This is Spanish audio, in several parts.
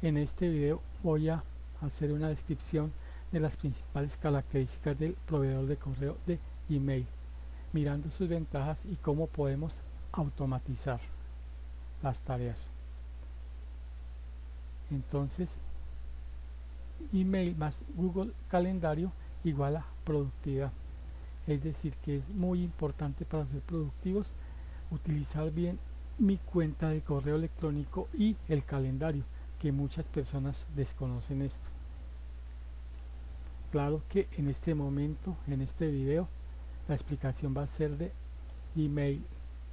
En este video voy a hacer una descripción de las principales características del proveedor de correo de Gmail, mirando sus ventajas y cómo podemos automatizar las tareas. Entonces, Gmail más Google Calendario igual a productividad. Es decir, que es muy importante para ser productivos utilizar bien mi cuenta de correo electrónico y el calendario, que muchas personas desconocen esto. Claro que en este momento, en este video, la explicación va a ser de Gmail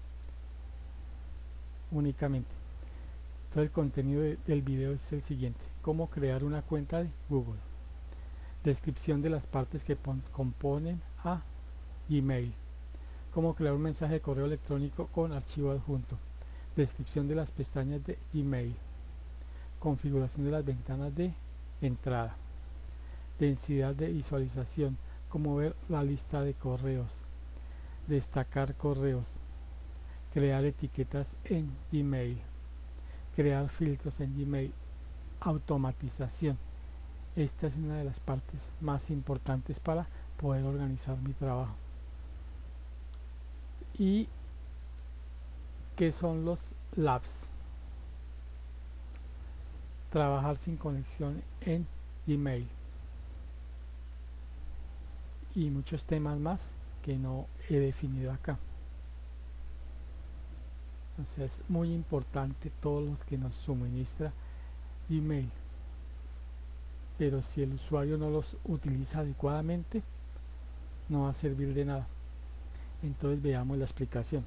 únicamente. Todo el contenido del video es el siguiente: cómo crear una cuenta de Google, descripción de las partes que componen a Gmail, cómo crear un mensaje de correo electrónico con archivo adjunto, descripción de las pestañas de Gmail, configuración de las ventanas de entrada, densidad de visualización, cómo ver la lista de correos, destacar correos, crear etiquetas en Gmail, crear filtros en Gmail, automatización. Esta es una de las partes más importantes para poder organizar mi trabajo. ¿Y qué son los labs? Trabajar sin conexión en Gmail y muchos temas más que no he definido acá. O sea, es muy importante todos los que nos suministra Gmail, pero si el usuario no los utiliza adecuadamente, no va a servir de nada. Entonces veamos la explicación.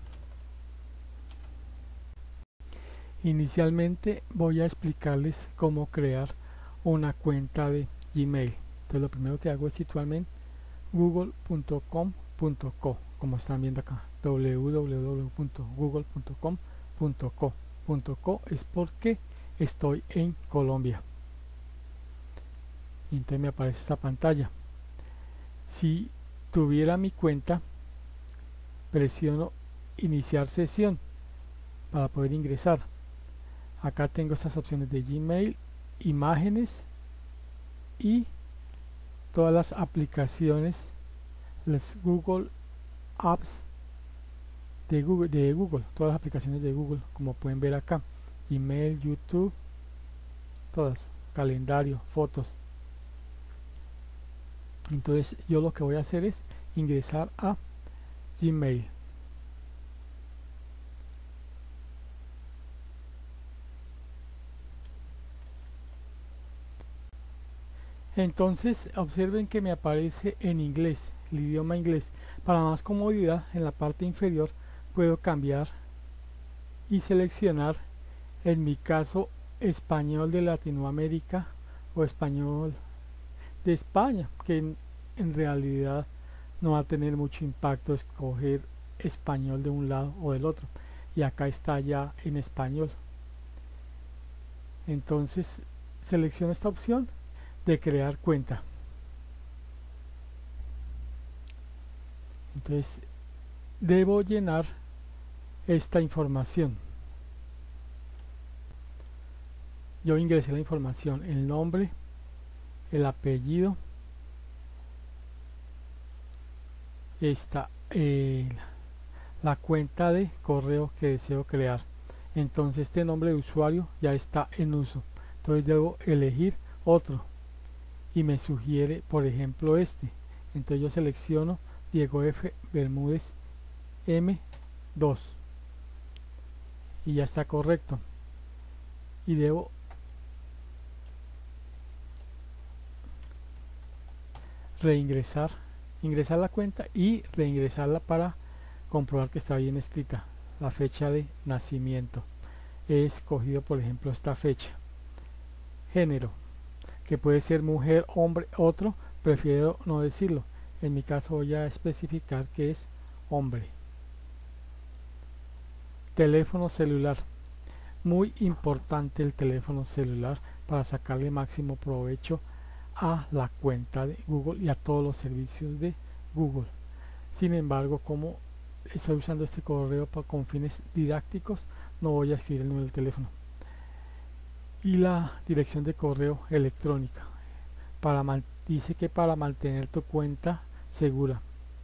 Inicialmente voy a explicarles cómo crear una cuenta de Gmail. Entonces lo primero que hago es situarme en google.com.co, como están viendo acá, www.google.com.co. .co es porque estoy en Colombia. Y entonces me aparece esta pantalla. Si tuviera mi cuenta, presiono iniciar sesión para poder ingresar. Acá tengo estas opciones de Gmail, imágenes y todas las aplicaciones, las Google Apps de Google, todas las aplicaciones de Google, como pueden ver acá, email, YouTube, todas, calendario, fotos. Entonces yo lo que voy a hacer es ingresar a Gmail. Entonces observen que me aparece en inglés, el idioma inglés. Para más comodidad, en la parte inferior puedo cambiar y seleccionar, en mi caso, español de Latinoamérica o español de España, que en realidad no va a tener mucho impacto escoger español de un lado o del otro, y acá está ya en español. Entonces selecciono esta opción de crear cuenta. Entonces debo llenar esta información. Yo ingresé la información: el nombre, el apellido, esta la cuenta de correo que deseo crear. Entonces este nombre de usuario ya está en uso, entonces debo elegir otro y me sugiere, por ejemplo, este. Entonces yo selecciono Diego F. Bermúdez M2 y ya está correcto, y debo ingresar la cuenta y reingresarla para comprobar que está bien escrita. La fecha de nacimiento, he escogido por ejemplo esta fecha. Género, que puede ser mujer, hombre, otro, prefiero no decirlo. En mi caso voy a especificar que es hombre. Teléfono celular, muy importante el teléfono celular para sacarle máximo provecho a la cuenta de Google y a todos los servicios de Google. Sin embargo, como estoy usando este correo con fines didácticos, no voy a escribir el número del teléfono. y la dirección de correo electrónica. Dice que para mantener tu cuenta segura.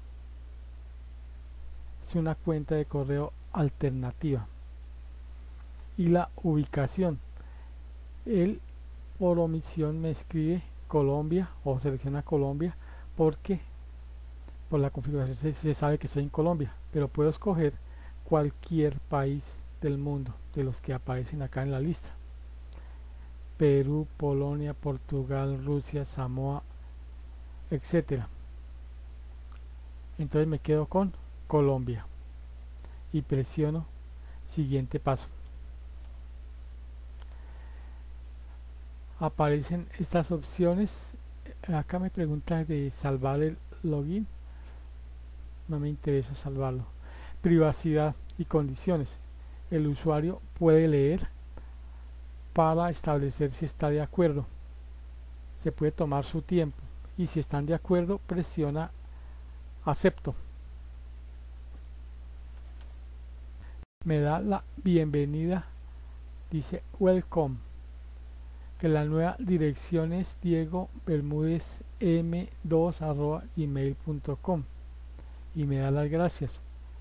Es una cuenta de correo alternativa. Y la ubicación. Él por omisión me escribe Colombia o selecciona Colombia porque por la configuración se sabe que estoy en Colombia, pero puedo escoger cualquier país del mundo de los que aparecen acá en la lista: Perú, Polonia, Portugal, Rusia, Samoa, etcétera. Entonces me quedo con Colombia y presiono siguiente paso. Aparecen estas opciones. Acá me pregunta de salvar el login. No me interesa salvarlo. Privacidad y condiciones. El usuario puede leer para establecer si está de acuerdo. Se puede tomar su tiempo y si están de acuerdo presiona acepto. Me da la bienvenida, dice welcome, que la nueva dirección es diegobermudezm2@gmail.com y me da las gracias.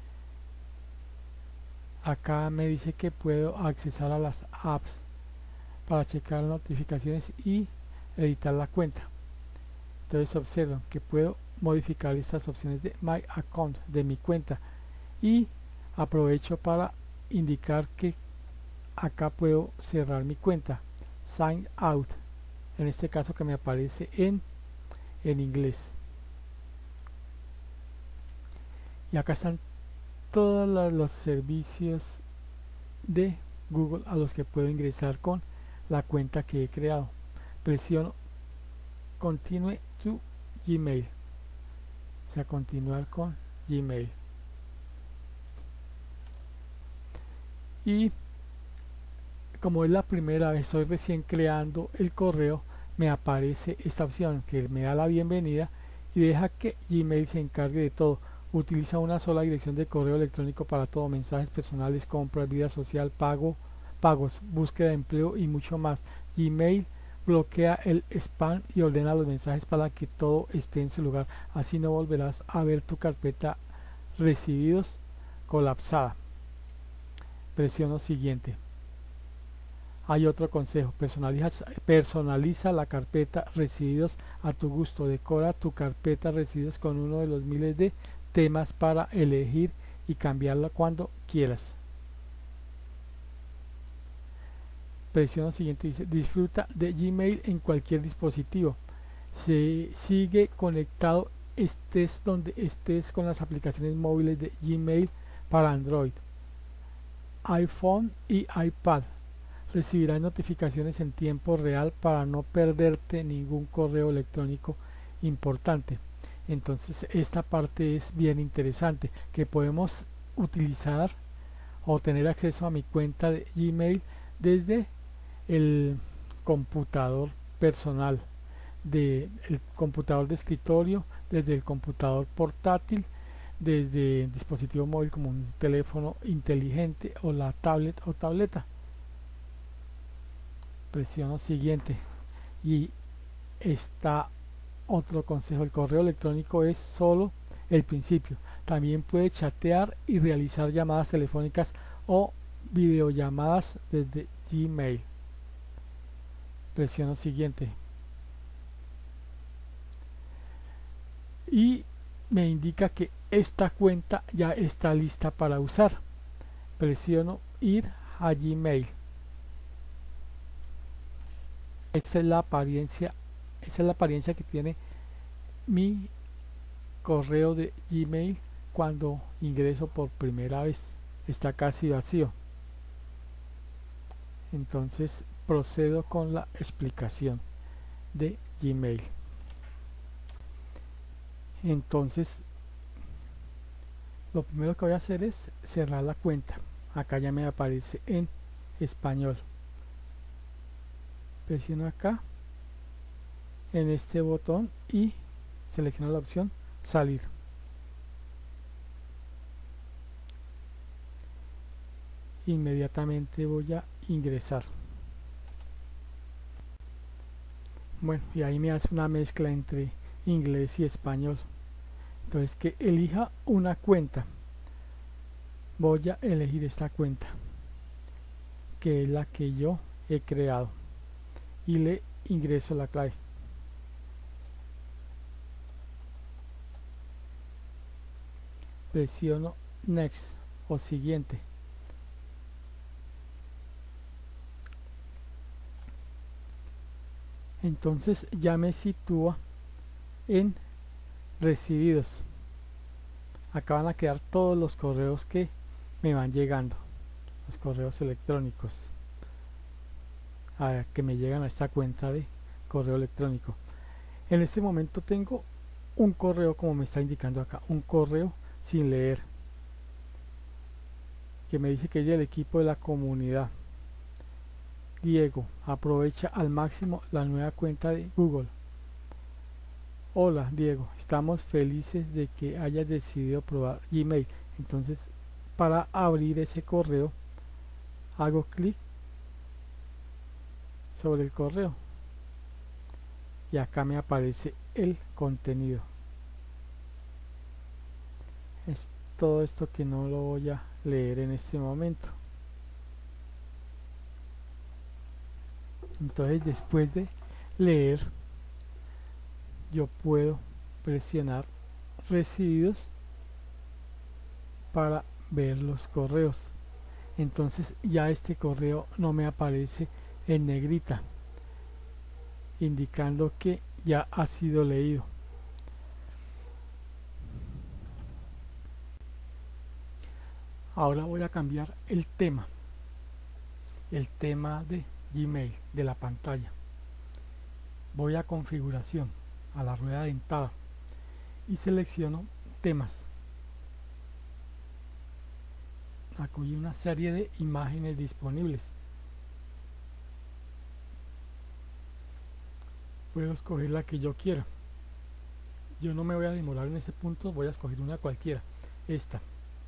Acá me dice que puedo accesar a las apps para checar notificaciones y editar la cuenta. Entonces observan que puedo modificar estas opciones de My Account, de mi cuenta, y aprovecho para indicar que acá puedo cerrar mi cuenta, Sign Out, en este caso que me aparece en inglés. Y acá están todos los servicios de Google a los que puedo ingresar con la cuenta que he creado. Presiono Continue to Gmail, o sea, continuar con Gmail. Y como es la primera vez, estoy recién creando el correo, me aparece esta opción que me da la bienvenida y deja que Gmail se encargue de todo. Utiliza una sola dirección de correo electrónico para todo: mensajes personales, compras, vida social, pagos, búsqueda de empleo y mucho más. Gmail bloquea el spam y ordena los mensajes para que todo esté en su lugar. Así no volverás a ver tu carpeta recibidos colapsada. Presiono siguiente. Hay otro consejo: personaliza la carpeta recibidos a tu gusto. Decora tu carpeta recibidos con uno de los miles de temas para elegir y cambiarla cuando quieras. Presiona siguiente, dice disfruta de Gmail en cualquier dispositivo. Se sigue conectado estés donde estés con las aplicaciones móviles de Gmail para Android, iPhone y iPad. Recibirás notificaciones en tiempo real para no perderte ningún correo electrónico importante. Entonces esta parte es bien interesante, que podemos utilizar o tener acceso a mi cuenta de Gmail desde el computador personal, del computador de escritorio, desde el computador portátil, desde el dispositivo móvil como un teléfono inteligente o la tablet o tableta. Presiono siguiente y está otro consejo: el correo electrónico es solo el principio. También puede chatear y realizar llamadas telefónicas o videollamadas desde Gmail. Presiono siguiente y me indica que esta cuenta ya está lista para usar. Presiono ir a Gmail. Esta es la apariencia que tiene mi correo de Gmail cuando ingreso por primera vez. Está casi vacío. Entonces procedo con la explicación de Gmail. Entonces lo primero que voy a hacer es cerrar la cuenta. Acá ya me aparece en español. Presiono acá en este botón y selecciono la opción salir. Inmediatamente voy a ingresar. Bueno, y ahí me hace una mezcla entre inglés y español. Entonces que elija una cuenta. Voy a elegir esta cuenta, que es la que yo he creado, y le ingreso la clave. Presiono next o siguiente. Entonces ya me sitúa en recibidos. Acá van a quedar todos los correos que me van llegando, los correos electrónicos que me llegan a esta cuenta de correo electrónico. En este momento tengo un correo, como me está indicando acá, un correo sin leer, que me dice que es del equipo de la comunidad. Diego, aprovecha al máximo la nueva cuenta de Google. Hola Diego, estamos felices de que hayas decidido probar Gmail. Entonces, para abrir ese correo, hago clic sobre el correo y acá me aparece el contenido. Es todo esto que no lo voy a leer en este momento. Entonces, después de leer, yo puedo presionar recibidos para ver los correos. Entonces ya este correo no me aparece en negrita, indicando que ya ha sido leído. Ahora voy a cambiar el tema de Gmail, de la pantalla. Voy a configuración, a la rueda dentada, y selecciono temas. Aquí hay una serie de imágenes disponibles. Puedo escoger la que yo quiera. Yo no me voy a demorar en este punto, voy a escoger una cualquiera, esta,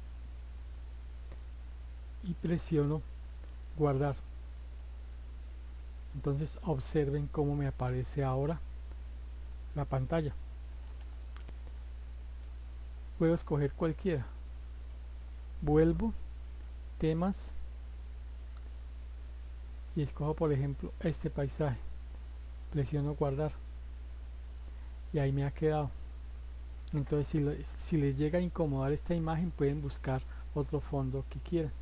y presiono guardar. Entonces observen cómo me aparece ahora la pantalla. Puedo escoger cualquiera. Vuelvo, temas, y escojo por ejemplo este paisaje. Presiono guardar y ahí me ha quedado. Entonces si les llega a incomodar esta imagen, pueden buscar otro fondo que quieran.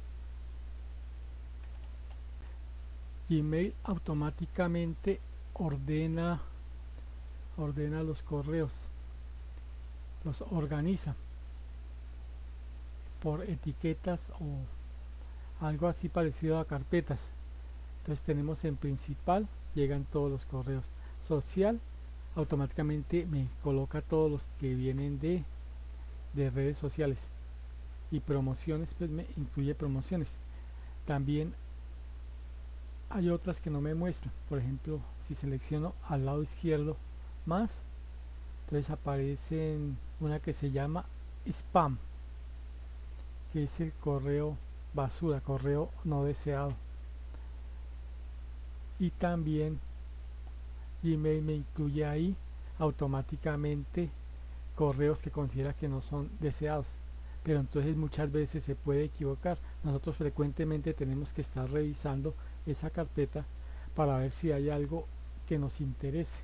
Gmail automáticamente ordena los correos, los organiza por etiquetas o algo así parecido a carpetas. Entonces tenemos en principal, llegan todos los correos. Social, automáticamente me coloca todos los que vienen de redes sociales. Y promociones, pues me incluye promociones. También hay otras que no me muestran. Por ejemplo, si selecciono al lado izquierdo más, entonces aparece una que se llama spam, que es el correo basura, correo no deseado. Y también Gmail me incluye ahí automáticamente correos que considera que no son deseados, pero entonces muchas veces se puede equivocar. Nosotros frecuentemente tenemos que estar revisando esa carpeta para ver si hay algo que nos interese.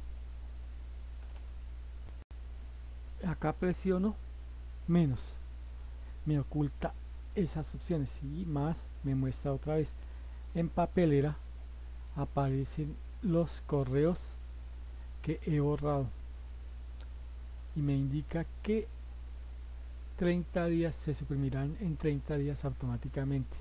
Acá presiono menos, me oculta esas opciones, y más me muestra otra vez. En papelera aparecen los correos que he borrado y me indica que 30 días se suprimirán en 30 días automáticamente,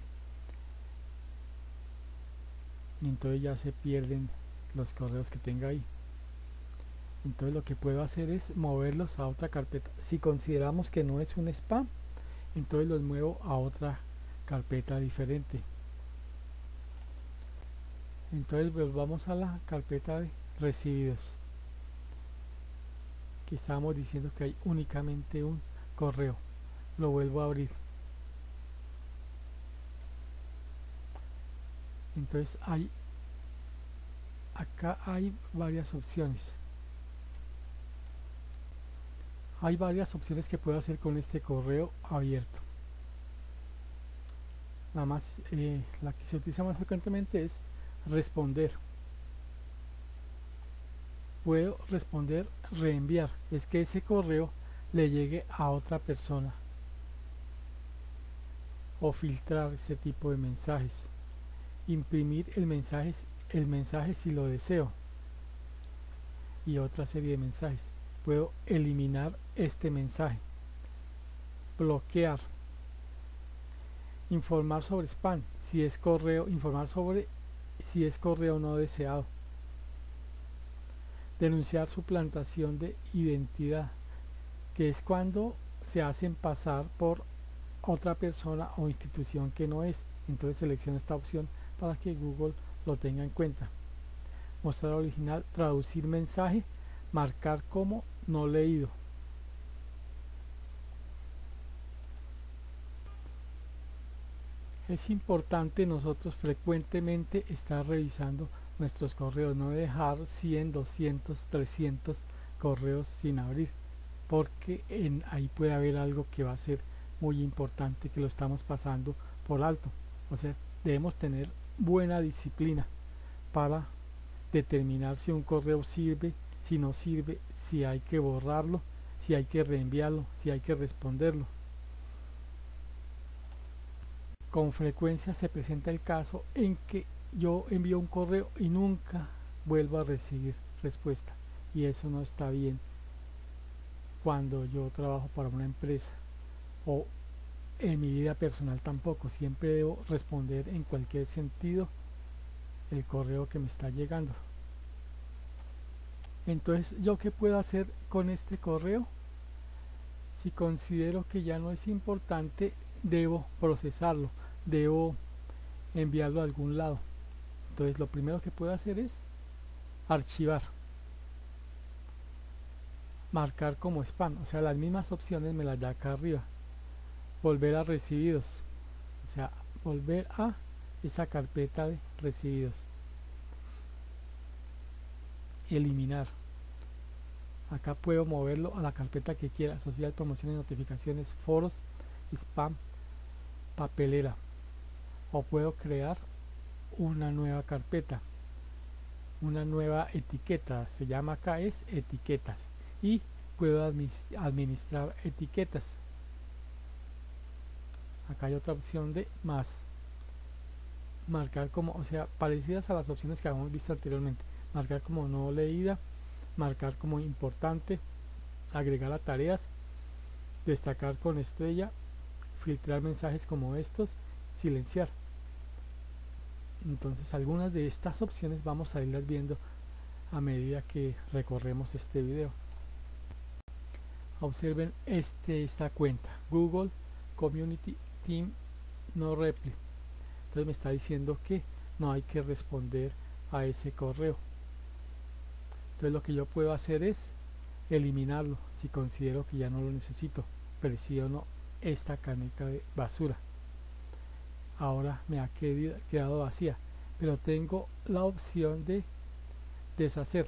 y entonces ya se pierden los correos que tenga ahí. Entonces lo que puedo hacer es moverlos a otra carpeta. Si consideramos que no es un spam, entonces los muevo a otra carpeta diferente. Entonces volvamos a la carpeta de recibidos, que estábamos diciendo que hay únicamente un correo. Lo vuelvo a abrir. Entonces hay acá hay varias opciones. Hay varias opciones que puedo hacer con este correo abierto. Nada más la que se utiliza más frecuentemente es responder. Puedo responder, reenviar, es que ese correo le llegue a otra persona, o filtrar ese tipo de mensajes, imprimir el mensaje si lo deseo, y otra serie de mensajes. Puedo eliminar este mensaje, bloquear, informar sobre spam, si es correo, informar sobre si es correo no deseado, denunciar suplantación de identidad, que es cuando se hacen pasar por otra persona o institución que no es. Entonces selecciono esta opción para que Google lo tenga en cuenta. Mostrar original, traducir mensaje, marcar como no leído. Es importante nosotros frecuentemente estar revisando nuestros correos, no dejar 100, 200, 300 correos sin abrir, porque ahí puede haber algo que va a ser muy importante, que lo estamos pasando por alto. O sea, debemos tener buena disciplina para determinar si un correo sirve, si no sirve, si hay que borrarlo, si hay que reenviarlo, si hay que responderlo. Con frecuencia se presenta el caso en que yo envío un correo y nunca vuelvo a recibir respuesta, y eso no está bien cuando yo trabajo para una empresa, o en mi vida personal tampoco. Siempre debo responder en cualquier sentido el correo que me está llegando. Entonces, ¿yo qué puedo hacer con este correo? Si considero que ya no es importante, debo procesarlo, debo enviarlo a algún lado. Entonces lo primero que puedo hacer es archivar, marcar como spam, o sea, las mismas opciones me las da acá arriba. Volver a recibidos, o sea, volver a esa carpeta de recibidos. Eliminar, acá puedo moverlo a la carpeta que quiera: social, promociones, notificaciones, foros, spam, papelera. O puedo crear una nueva carpeta, una nueva etiqueta, se llama acá es etiquetas, y puedo administrar etiquetas. Acá hay otra opción de más, marcar como, o sea, parecidas a las opciones que habíamos visto anteriormente: marcar como no leída, marcar como importante, agregar a tareas, destacar con estrella, filtrar mensajes como estos, silenciar. Entonces algunas de estas opciones vamos a irlas viendo a medida que recorremos este video. Observen esta cuenta, Google Community Team No Reply. Entonces me está diciendo que no hay que responder a ese correo. Entonces lo que yo puedo hacer es eliminarlo si considero que ya no lo necesito. Presiono esta caneca de basura. Ahora me ha quedado vacía, pero tengo la opción de deshacer.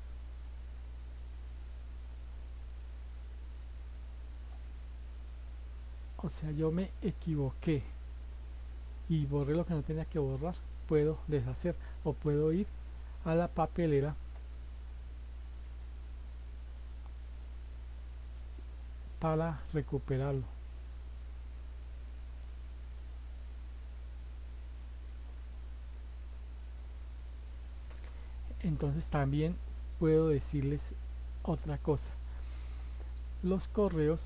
O sea, yo me equivoqué y borré lo que no tenía que borrar. Puedo deshacer, o puedo ir a la papelera para recuperarlo. Entonces también puedo decirles otra cosa: los correos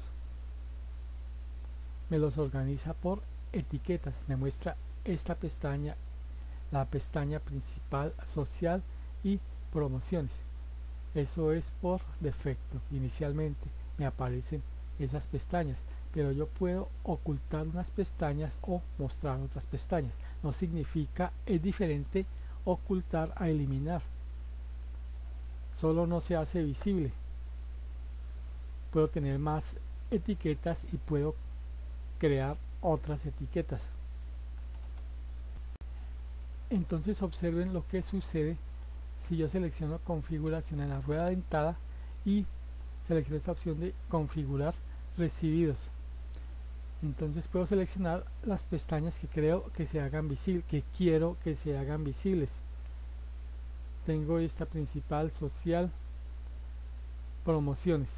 me los organiza por etiquetas. Me muestra esta pestaña, la pestaña principal, social y promociones. Eso es por defecto. Inicialmente me aparecen esas pestañas, pero yo puedo ocultar unas pestañas o mostrar otras pestañas. No significa, es diferente ocultar a eliminar. Solo no se hace visible. Puedo tener más etiquetas y puedo crear otras etiquetas. Entonces observen lo que sucede si yo selecciono configuración en la rueda dentada y selecciono esta opción de configurar recibidos, entonces puedo seleccionar las pestañas que creo que se hagan visibles, que quiero que se hagan visibles. Tengo esta principal, social, promociones.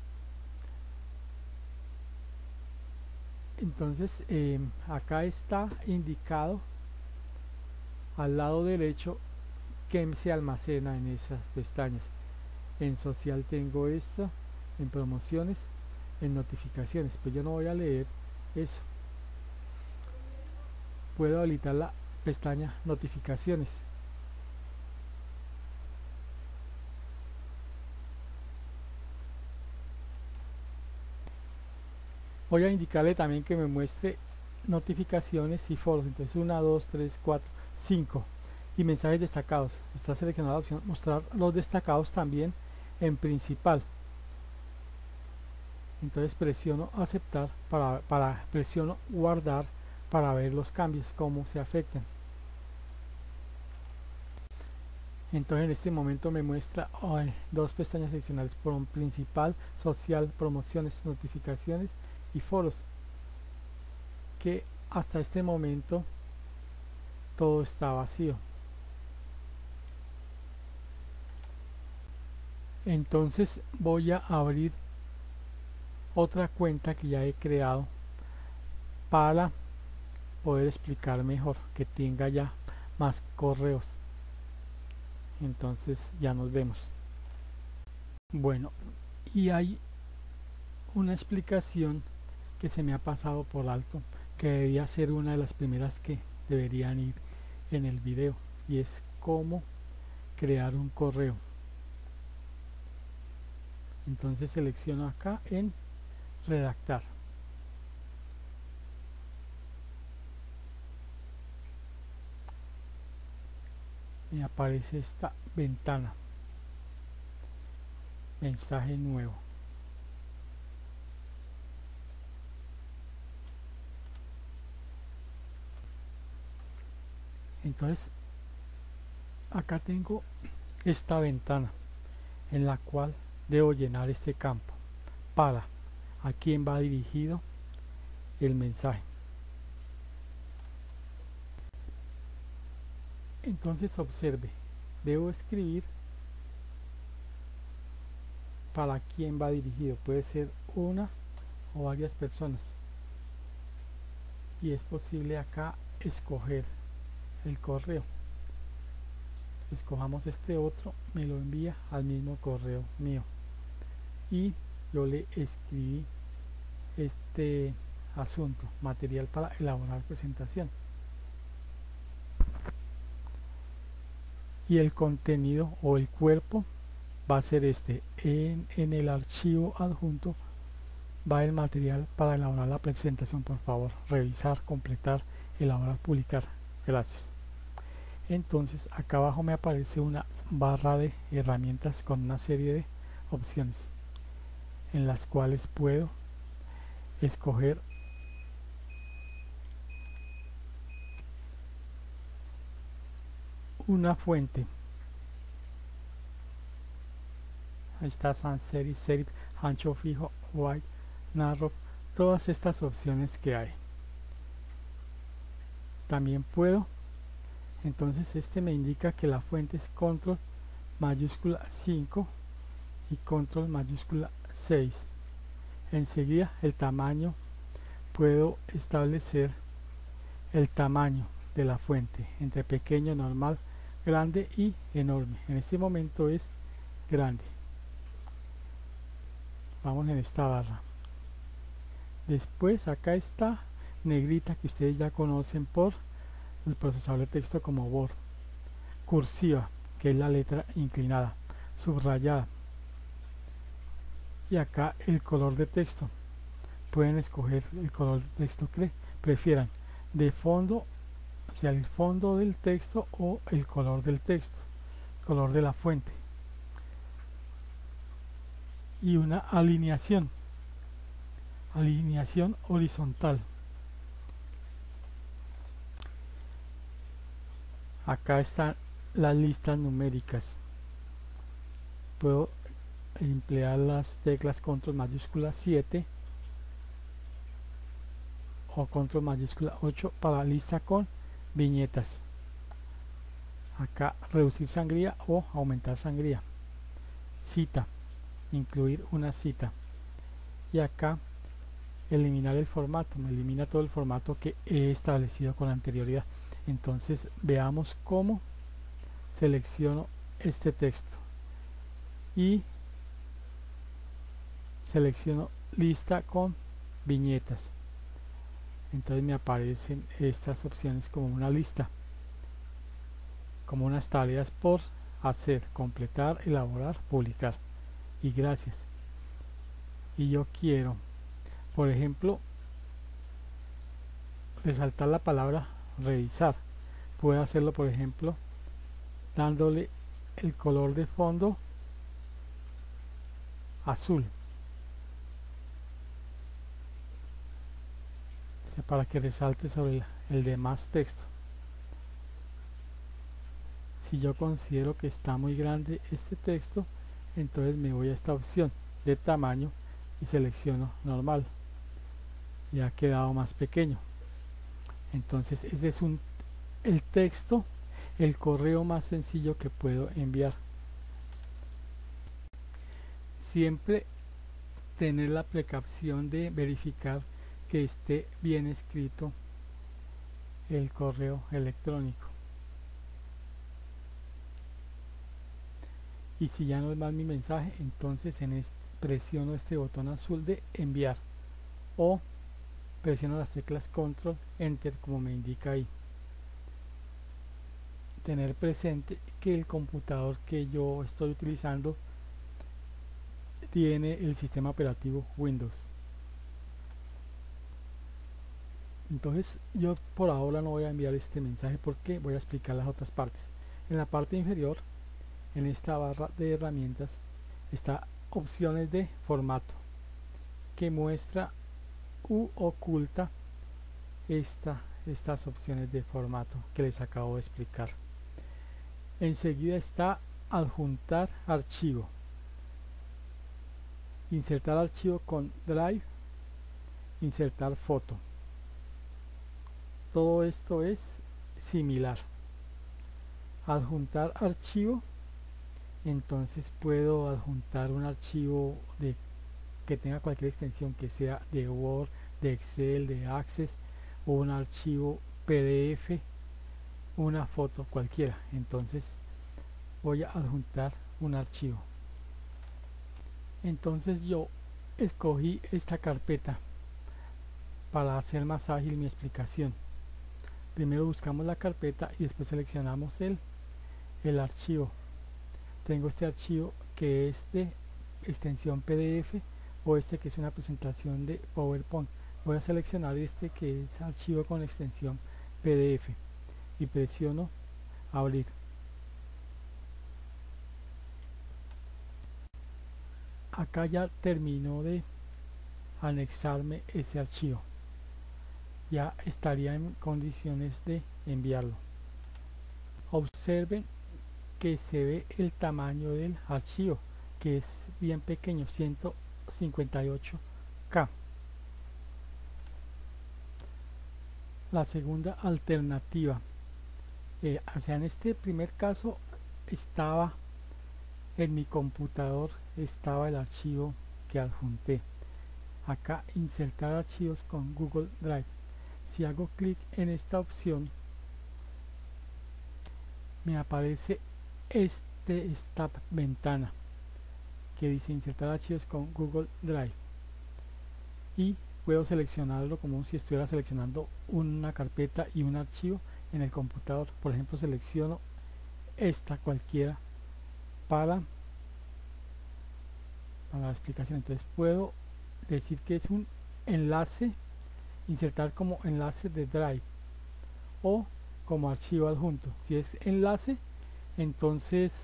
Entonces acá está indicado al lado derecho que se almacena en esas pestañas. En social tengo esto, en promociones, en notificaciones. Pues yo no voy a leer eso. Puedo habilitar la pestaña notificaciones. Voy a indicarle también que me muestre notificaciones y foros. Entonces 1, 2, 3, 4, 5. Y mensajes destacados. Está seleccionada la opción mostrar los destacados también en principal. Entonces presiono aceptar presiono guardar para ver los cambios, cómo se afectan. Entonces en este momento me muestra dos pestañas adicionales, por un principal, social, promociones, notificaciones y foros, que hasta este momento todo está vacío. Entonces voy a abrir otra cuenta que ya he creado para poder explicar mejor, que tenga ya más correos. Entonces ya nos vemos. Bueno, y hay una explicación que se me ha pasado por alto, que debería ser una de las primeras que deberían ir en el video, y es cómo crear un correo. Entonces selecciono acá en redactar. Me aparece esta ventana, mensaje nuevo. Entonces acá tengo esta ventana en la cual debo llenar este campo para a quién va dirigido el mensaje. Entonces observe, debo escribir para quién va dirigido. Puede ser una o varias personas, y es posible acá escoger el correo. Escojamos este otro, me lo envía al mismo correo mío, y yo le escribí este asunto, material para elaborar presentación, y el contenido o el cuerpo va a ser este. En el archivo adjunto va el material para elaborar la presentación. Por favor, revisar, completar, elaborar, publicar. Gracias. Entonces acá abajo me aparece una barra de herramientas con una serie de opciones en las cuales puedo escoger una fuente. Ahí está sans serif, serif, ancho fijo, white, narrow, todas estas opciones que hay. También puedo, entonces este me indica que la fuente es control mayúscula 5 y control mayúscula 6. Enseguida el tamaño, puedo establecer el tamaño de la fuente entre pequeño, normal, grande y enorme. En este momento es grande. Vamos en esta barra. Después acá está negrita, que ustedes ya conocen por el procesador de texto como Word. Cursiva, que es la letra inclinada. Subrayada. Y acá el color de texto. Pueden escoger el color de texto que prefieran, de fondo, o sea, el fondo del texto o el color del texto, color de la fuente. Y una alineación horizontal. Acá está las listas numéricas. Puedo emplear las teclas control mayúscula 7 o control mayúscula 8 para lista con viñetas. Acá reducir sangría o aumentar sangría. Cita, incluir una cita. Y acá eliminar el formato, me elimina todo el formato que he establecido con anterioridad. Entonces veamos cómo selecciono este texto y selecciono lista con viñetas. Entonces me aparecen estas opciones como una lista, como unas tareas por hacer, completar, elaborar, publicar y gracias. Y yo quiero, por ejemplo, resaltar la palabra revisar. Puedo hacerlo, por ejemplo, dándole el color de fondo azul, para que resalte sobre el demás texto. Si yo considero que está muy grande este texto, entonces me voy a esta opción de tamaño y selecciono normal. Ya ha quedado más pequeño. Entonces ese es el texto, el correo más sencillo que puedo enviar. Siempre tener la precaución de verificar que esté bien escrito el correo electrónico. Y si ya no es más mi mensaje, entonces presiono este botón azul de enviar o presiono las teclas control enter como me indica ahí. Tener presente que el computador que yo estoy utilizando tiene el sistema operativo Windows. Entonces yo por ahora no voy a enviar este mensaje porque voy a explicar las otras partes. En la parte inferior, en esta barra de herramientas, está opciones de formato que muestra u oculta estas opciones de formato que les acabo de explicar. Enseguida está adjuntar archivo, insertar archivo con Drive, insertar foto. Todo esto es similar. Adjuntar archivo, entonces puedo adjuntar un archivo que tenga cualquier extensión, que sea de Word, de Excel, de Access, o un archivo PDF, una foto cualquiera. Entonces voy a adjuntar un archivo. Entonces yo escogí esta carpeta para hacer más ágil mi explicación. Primero buscamos la carpeta y después seleccionamos el archivo. Tengo este archivo que es de extensión PDF o este que es una presentación de PowerPoint. Voy a seleccionar este que es archivo con extensión PDF y presiono abrir. Acá ya terminó de anexarme ese archivo. Ya estaría en condiciones de enviarlo. Observen que se ve el tamaño del archivo, que es bien pequeño, 158K. La segunda alternativa, o sea, en este primer caso estaba en mi computador, estaba el archivo que adjunté. Acá insertar archivos con Google Drive. Si hago clic en esta opción, me aparece esta ventana que dice insertar archivos con Google Drive y puedo seleccionarlo como si estuviera seleccionando una carpeta y un archivo en el computador. Por ejemplo, selecciono esta cualquiera para la explicación. Entonces puedo decir que es un enlace, insertar como enlace de Drive o como archivo adjunto. Si es enlace, entonces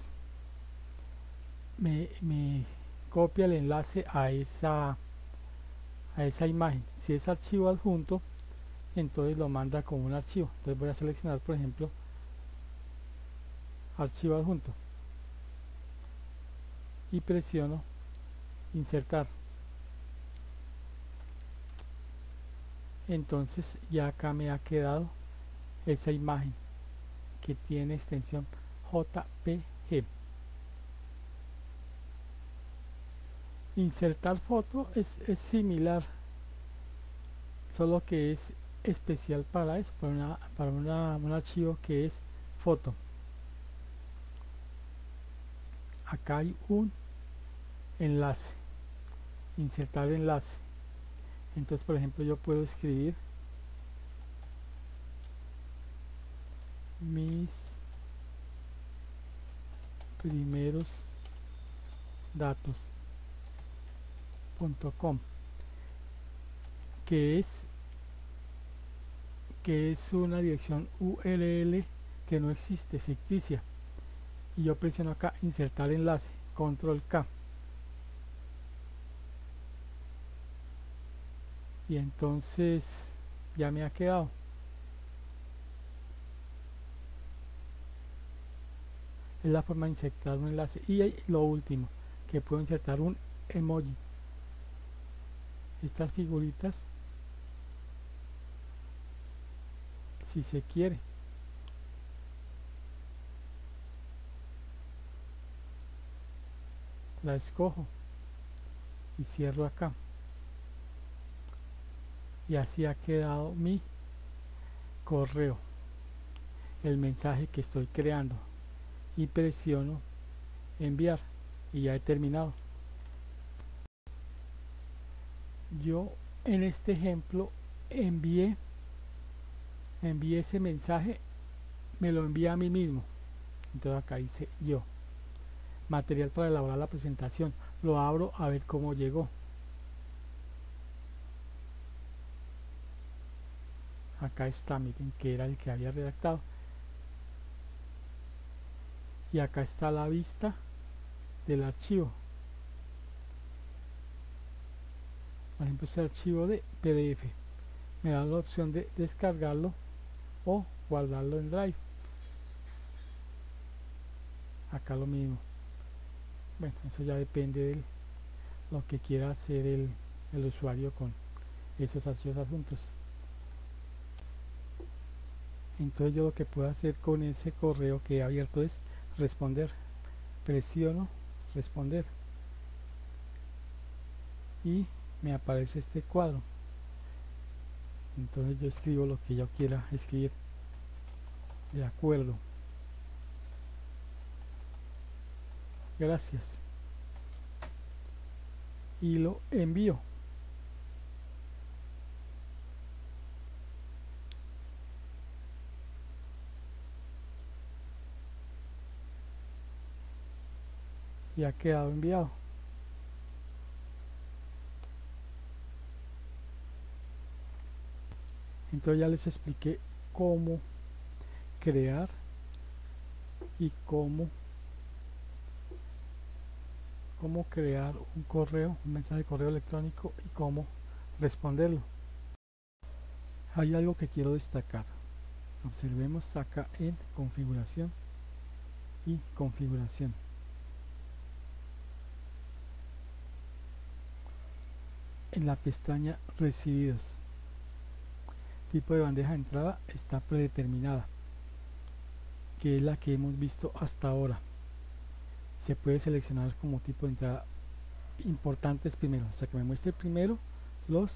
me copia el enlace a esa imagen. Si es archivo adjunto, entonces lo manda como un archivo. Entonces voy a seleccionar, por ejemplo, archivo adjunto y presiono insertar. Entonces ya acá me ha quedado esa imagen que tiene extensión JPG. Insertar foto es similar, solo que es especial para eso, para un archivo que es foto. Acá hay un enlace, insertar enlace. Entonces, por ejemplo, yo puedo escribir mis primeros datos.com, que es una dirección URL que no existe, ficticia, y yo presiono acá insertar enlace, control K, y entonces ya me ha quedado. Es la forma de insertar un enlace. Y lo último, que puedo insertar un emoji. Estas figuritas, si se quiere, la escojo y cierro acá, y así ha quedado mi correo, el mensaje que estoy creando, y presiono enviar y ya he terminado. Yo en este ejemplo envié ese mensaje, me lo envía a mí mismo. Entonces acá dice yo, material para elaborar la presentación, lo abro a ver cómo llegó. Acá está, miren, que era el que había redactado, y acá está la vista del archivo. Por ejemplo, este archivo de PDF me da la opción de descargarlo o guardarlo en Drive. Acá lo mismo. Bueno, eso ya depende de lo que quiera hacer el usuario con esos archivos adjuntos. Entonces yo lo que puedo hacer con ese correo que he abierto es responder. Presiono responder y me aparece este cuadro. Entonces yo escribo lo que yo quiera escribir. De acuerdo. Gracias. Y lo envío. Y ha quedado enviado. Entonces ya les expliqué cómo crear y cómo crear un correo, un mensaje de correo electrónico, y cómo responderlo. Hay algo que quiero destacar. Observemos acá en configuración y configuración. En la pestaña recibidos, tipo de bandeja de entrada está predeterminada, que es la que hemos visto hasta ahora. Se puede seleccionar como tipo de entrada importantes primero, o sea que me muestre primero los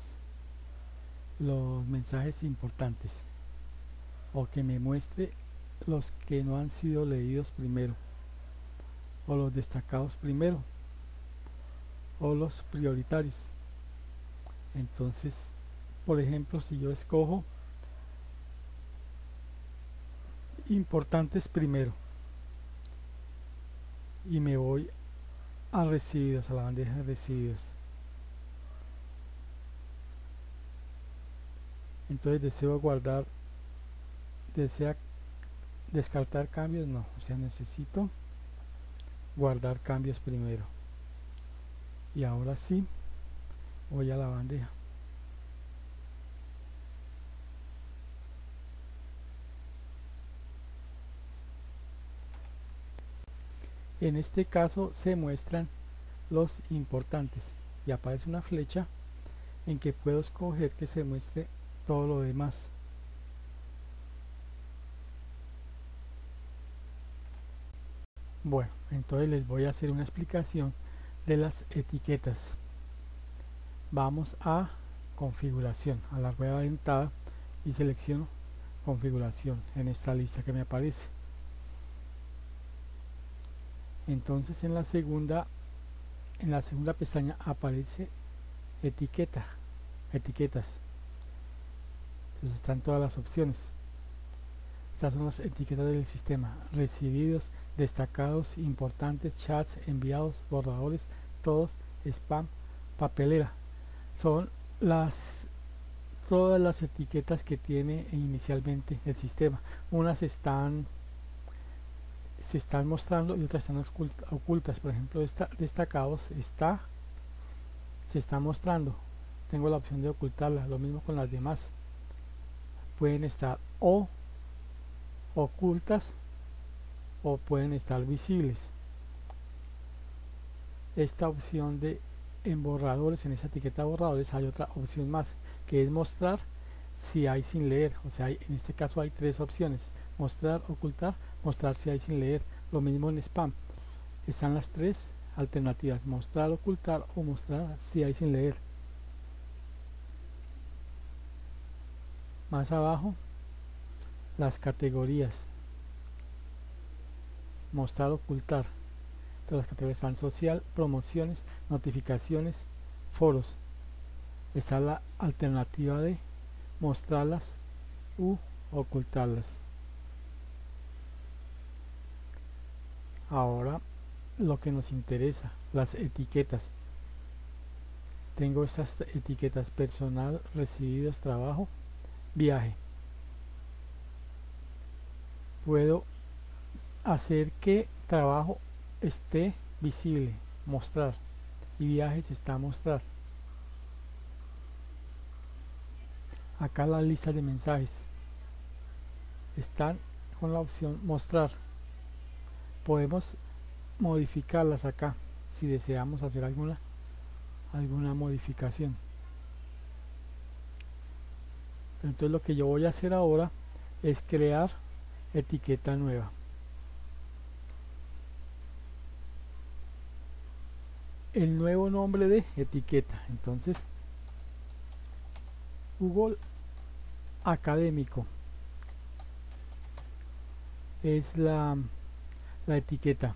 mensajes importantes, o que me muestre los que no han sido leídos primero, o los destacados primero, o los prioritarios. Entonces, por ejemplo, si yo escojo importantes primero y me voy a recibidos, a la bandeja de recibidos, entonces deseo guardar, desea descartar cambios, no, o sea, necesito guardar cambios primero. Y ahora sí voy a la bandeja. En este caso se muestran los importantes y aparece una flecha en que puedo escoger que se muestre todo lo demás. Bueno, entonces les voy a hacer una explicación de las etiquetas. Vamos a configuración, a la rueda dentada, y selecciono configuración en esta lista que me aparece. Entonces en la segunda pestaña aparece etiquetas. Entonces están todas las opciones. Estas son las etiquetas del sistema: recibidos, destacados, importantes, chats, enviados, borradores, todos, spam, papelera. Son todas las etiquetas que tiene inicialmente el sistema. Unas se están mostrando y otras están ocultas. Por ejemplo, esta destacados se está mostrando. Tengo la opción de ocultarla. Lo mismo con las demás. Pueden estar o ocultas o pueden estar visibles. Esta opción de en borradores, en esa etiqueta borradores, hay otra opción más, que es mostrar si hay sin leer. O sea, en este caso hay tres opciones: mostrar, ocultar, mostrar si hay sin leer. Lo mismo en spam, están las tres alternativas: mostrar, ocultar o mostrar si hay sin leer. Más abajo, las categorías: mostrar, ocultar. Todas las categorías están: social, promociones, notificaciones, foros. Está la alternativa de mostrarlas u ocultarlas. Ahora lo que nos interesa, las etiquetas. Tengo estas etiquetas: personal, recibidos, trabajo, viaje. Puedo hacer que trabajo esté visible, mostrar, y viajes está a mostrar. Acá la lista de mensajes están con la opción mostrar. Podemos modificarlas acá si deseamos hacer alguna modificación. Entonces lo que yo voy a hacer ahora es crear etiqueta nueva. El nuevo nombre de etiqueta, entonces Google Académico es la etiqueta.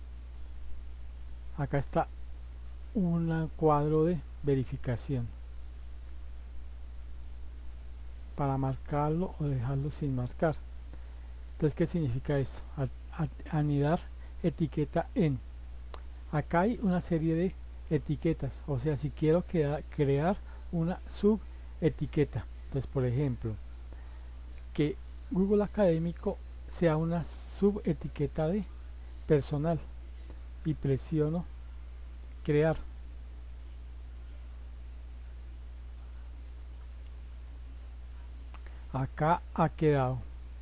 Acá está un cuadro de verificación para marcarlo o dejarlo sin marcar. Entonces, ¿qué significa esto? Anidar etiqueta en. Acá hay una serie de etiquetas, o sea, si quiero crear una subetiqueta, entonces, por ejemplo, que Google Académico sea una subetiqueta de personal, y presiono crear. Acá ha quedado.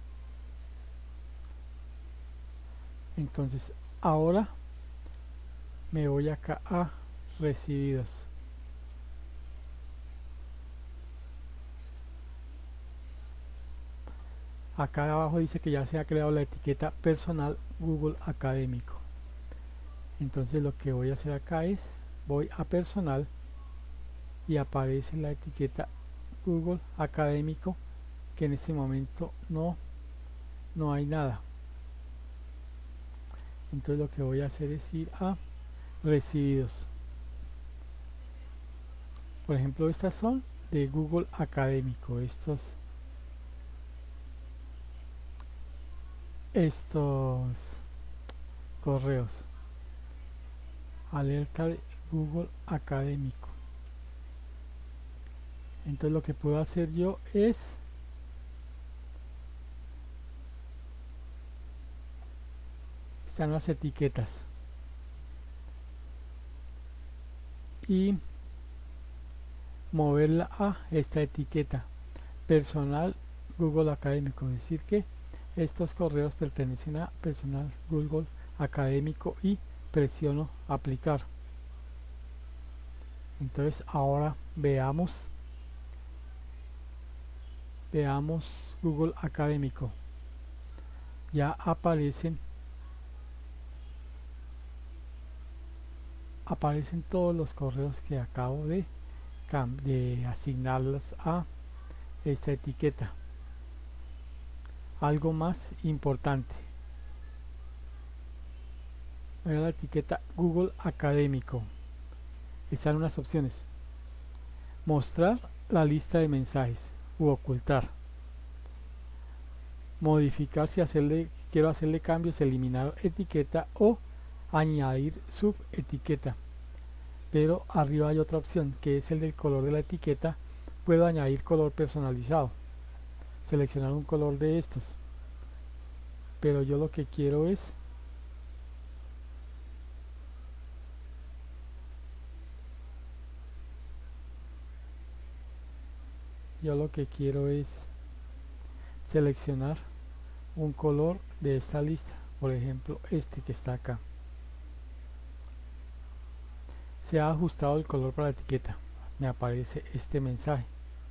Entonces ahora me voy acá a recibidos. Acá abajo dice que ya se ha creado la etiqueta personal Google Académico. Entonces lo que voy a hacer acá es, voy a personal y aparece la etiqueta Google Académico, que en este momento no hay nada. Entonces lo que voy a hacer es ir a recibidos. Por ejemplo, estas son de Google Académico, estos correos. Alerta de Google Académico. Entonces lo que puedo hacer yo es están las etiquetas y moverla a esta etiqueta personal Google Académico, es decir que estos correos pertenecen a personal Google académico y presiono aplicar. Entonces ahora veamos Google Académico. Ya aparecen todos los correos que acabo de asignarlas a esta etiqueta. Algo más importante, voy a la etiqueta Google Académico. Están unas opciones: mostrar la lista de mensajes u ocultar, modificar si quiero hacerle cambios, eliminar etiqueta o añadir subetiqueta. Pero arriba hay otra opción que es el del color de la etiqueta. Puedo añadir color personalizado, seleccionar un color de estos, pero yo lo que quiero es seleccionar un color de esta lista, por ejemplo este que está acá. Se ha ajustado el color para la etiqueta, me aparece este mensaje.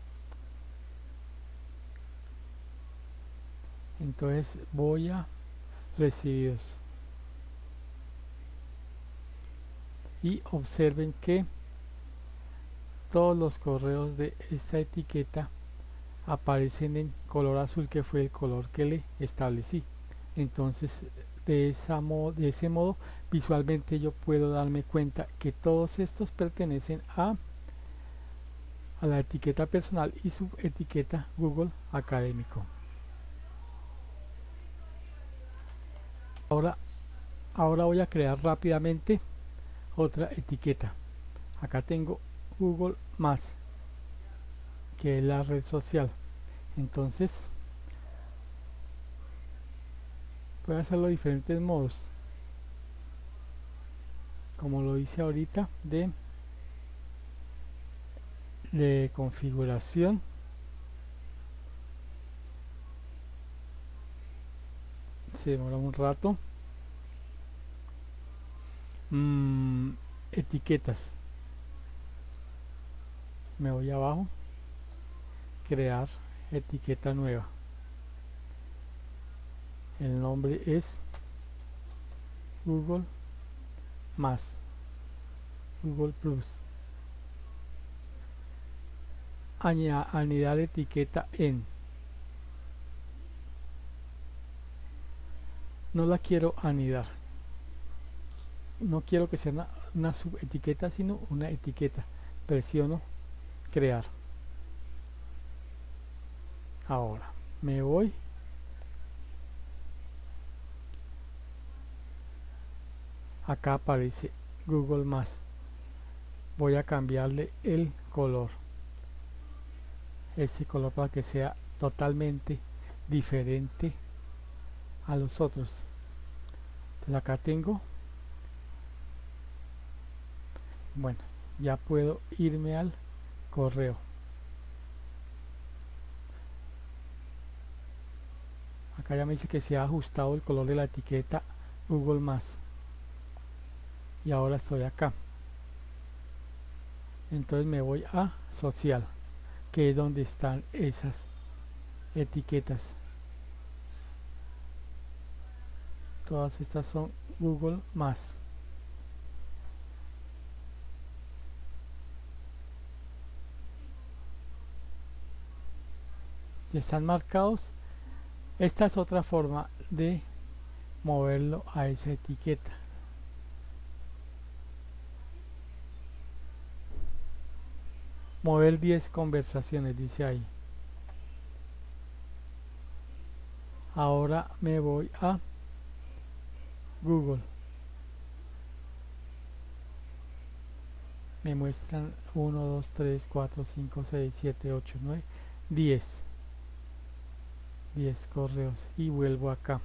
Entonces voy a recibidos y observen que todos los correos de esta etiqueta aparecen en color azul, que fue el color que le establecí. Entonces de ese modo visualmente yo puedo darme cuenta que todos estos pertenecen a la etiqueta personal y subetiqueta Google Académico. Ahora voy a crear rápidamente otra etiqueta. Acá tengo Google Más, que es la red social. Entonces voy a hacerlo de diferentes modos, como lo hice ahorita, de configuración. Se demora un rato. Etiquetas, me voy abajo, crear etiqueta nueva, el nombre es Google Más, Google Plus. Anidar etiqueta en, no la quiero anidar, no quiero que sea una subetiqueta, sino una etiqueta. Presiono crear. Ahora me voy acá, aparece Google Más. Voy a cambiarle el color, este color, para que sea totalmente diferente a los otros. Entonces acá tengo, bueno, ya puedo irme al correo. Acá ya me dice que se ha ajustado el color de la etiqueta Google Más, y ahora estoy acá. Entonces me voy a social, que es donde están esas etiquetas. Todas estas son Google Más. Ya están marcados. Esta es otra forma de moverlo a esa etiqueta. Mover 10 conversaciones, dice ahí. Ahora me voy a Google. Me muestran 1, 2, 3, 4, 5, 6, 7, 8, 9, 10 correos, y vuelvo acá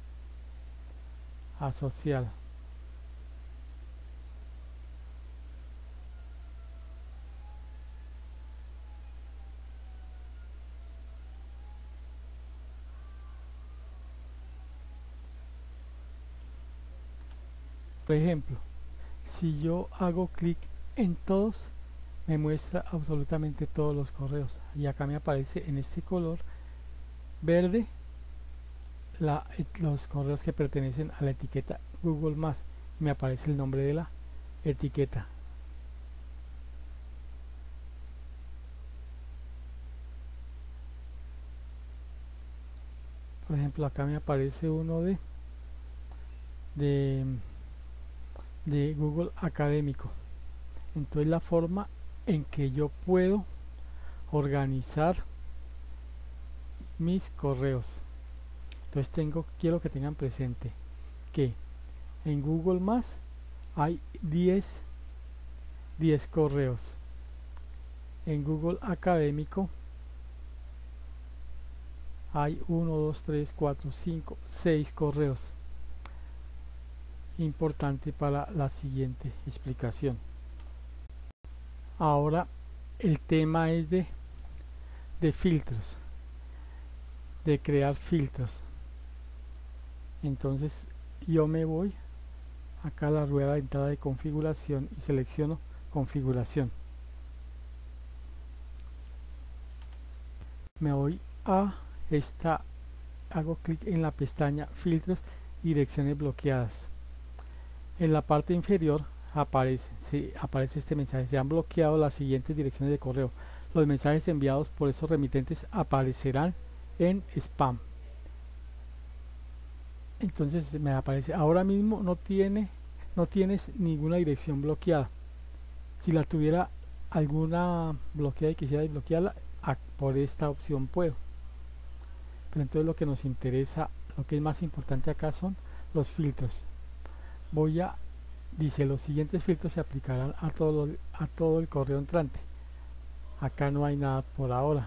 a social. Por ejemplo, si yo hago clic en todos, me muestra absolutamente todos los correos y acá me aparece en este color verde los correos que pertenecen a la etiqueta Google+, me aparece el nombre de la etiqueta. Por ejemplo, acá me aparece uno de Google académico. Entonces la forma en que yo puedo organizar mis correos. Entonces quiero que tengan presente que en Google hay 10 correos. En Google académico hay 1, 2, 3, 4, 5, 6 correos. Importante para la siguiente explicación. Ahora el tema es de filtros, de crear filtros. Entonces yo me voy acá a la rueda de entrada de configuración y selecciono configuración. Me voy a hago clic en la pestaña filtros y direcciones bloqueadas. En la parte inferior aparece este mensaje: se han bloqueado las siguientes direcciones de correo. Los mensajes enviados por esos remitentes aparecerán en spam. Entonces me aparece, ahora mismo no tienes ninguna dirección bloqueada. Si la tuviera alguna bloqueada y quisiera desbloquearla, por esta opción puedo. Pero entonces lo que nos interesa, lo que es más importante acá, son los filtros. Dice, los siguientes filtros se aplicarán a todo el correo entrante. Acá no hay nada por ahora.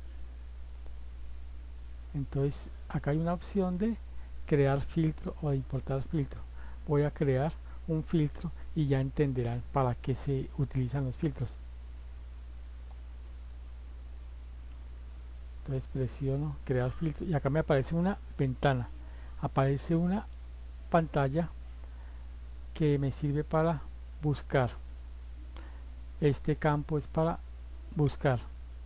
Entonces acá hay una opción de crear filtro o de importar filtro. Voy a crear un filtro y ya entenderán para qué se utilizan los filtros. Entonces presiono crear filtro y acá me aparece una ventana, aparece una pantalla que me sirve para buscar. Este campo es para buscar.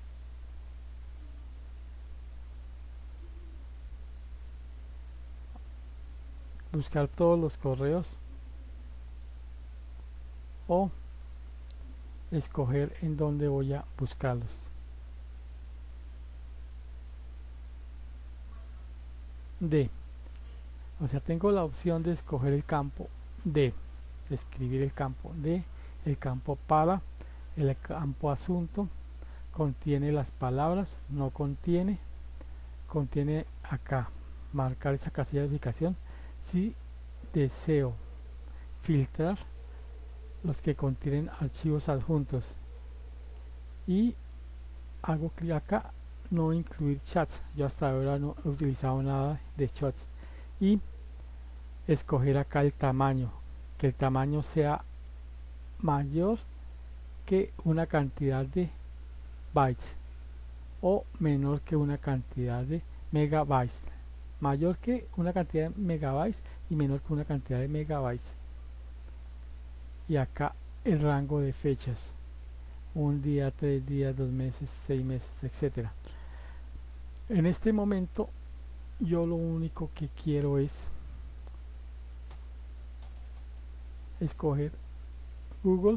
Buscar todos los correos o escoger en dónde voy a buscarlos. O sea, tengo la opción de escoger el campo de escribir el campo de, el campo para, el campo asunto, contiene las palabras, no contiene acá, marcar esa casilla de verificación. Si deseo filtrar los que contienen archivos adjuntos y hago clic acá, no incluir chats. Yo hasta ahora no he utilizado nada de chats, y escoger acá el tamaño, que el tamaño sea mayor que una cantidad de bytes o menor que una cantidad de megabytes. Mayor que una cantidad de megabytes y menor que una cantidad de megabytes. Y acá el rango de fechas: 1 día, 3 días, 2 meses, 6 meses, etcétera. En este momento yo lo único que quiero es escoger Google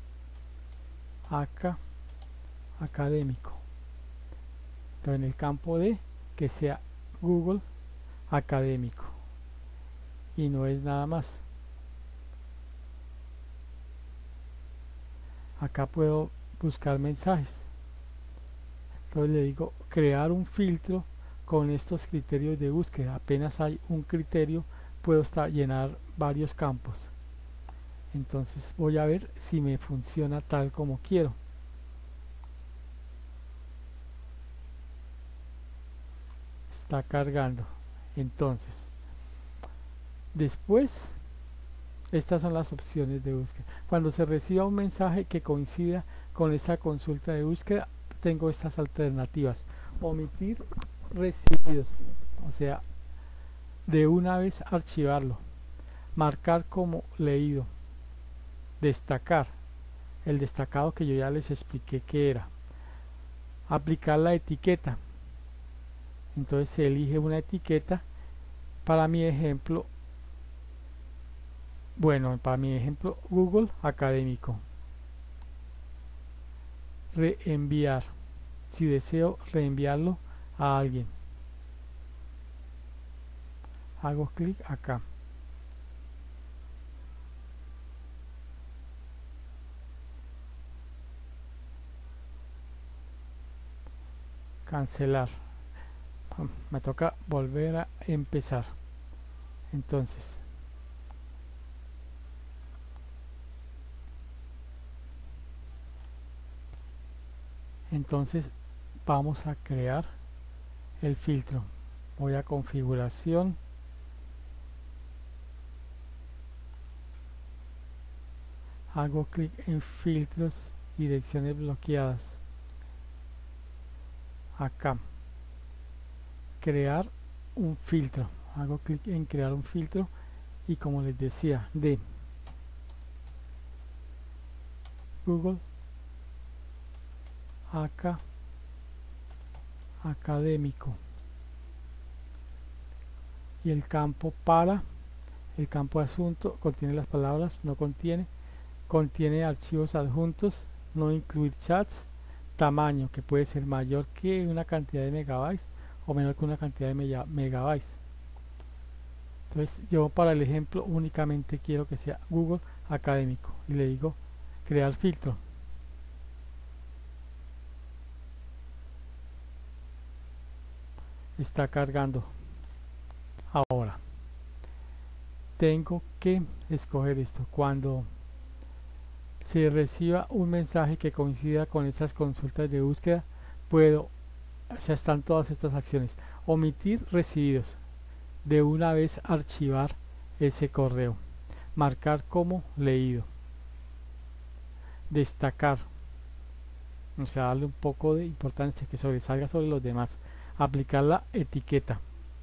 académico. Entonces en el campo de que sea Google académico y no es nada más. Acá puedo buscar mensajes. Entonces le digo crear un filtro con estos criterios de búsqueda. Apenas hay un criterio, puedo llenar varios campos. Entonces voy a ver si me funciona tal como quiero. Está cargando. Entonces después, estas son las opciones de búsqueda. Cuando se reciba un mensaje que coincida con esta consulta de búsqueda, tengo estas alternativas: omitir recibidos, o sea, de una vez archivarlo; Marcar como leído. Destacar. El destacado que yo ya les expliqué que era. Aplicar la etiqueta. Entonces se elige una etiqueta. Para mi ejemplo, Google Académico. Reenviar. Si deseo reenviarlo a alguien, hago clic acá. Cancelar. Me toca volver a empezar. Entonces vamos a crear el filtro. Voy a configuración, hago clic en filtros y direcciones bloqueadas. Acá, crear un filtro. Hago clic en crear un filtro y, como les decía, de Google Académico, y el campo el campo asunto contiene las palabras, no contiene, archivos adjuntos, no incluir chats, tamaño, que puede ser mayor que una cantidad de megabytes o menor que una cantidad de megabytes. Entonces yo, para el ejemplo, únicamente quiero que sea Google Académico y le digo crear filtro. Está cargando. Ahora tengo que escoger esto. Cuando se reciba un mensaje que coincida con estas consultas de búsqueda, ya están todas estas acciones. Omitir recibidos. De una vez archivar ese correo. Marcar como leído. Destacar. O sea, darle un poco de importancia, que sobresalga sobre los demás. Aplicar la etiqueta.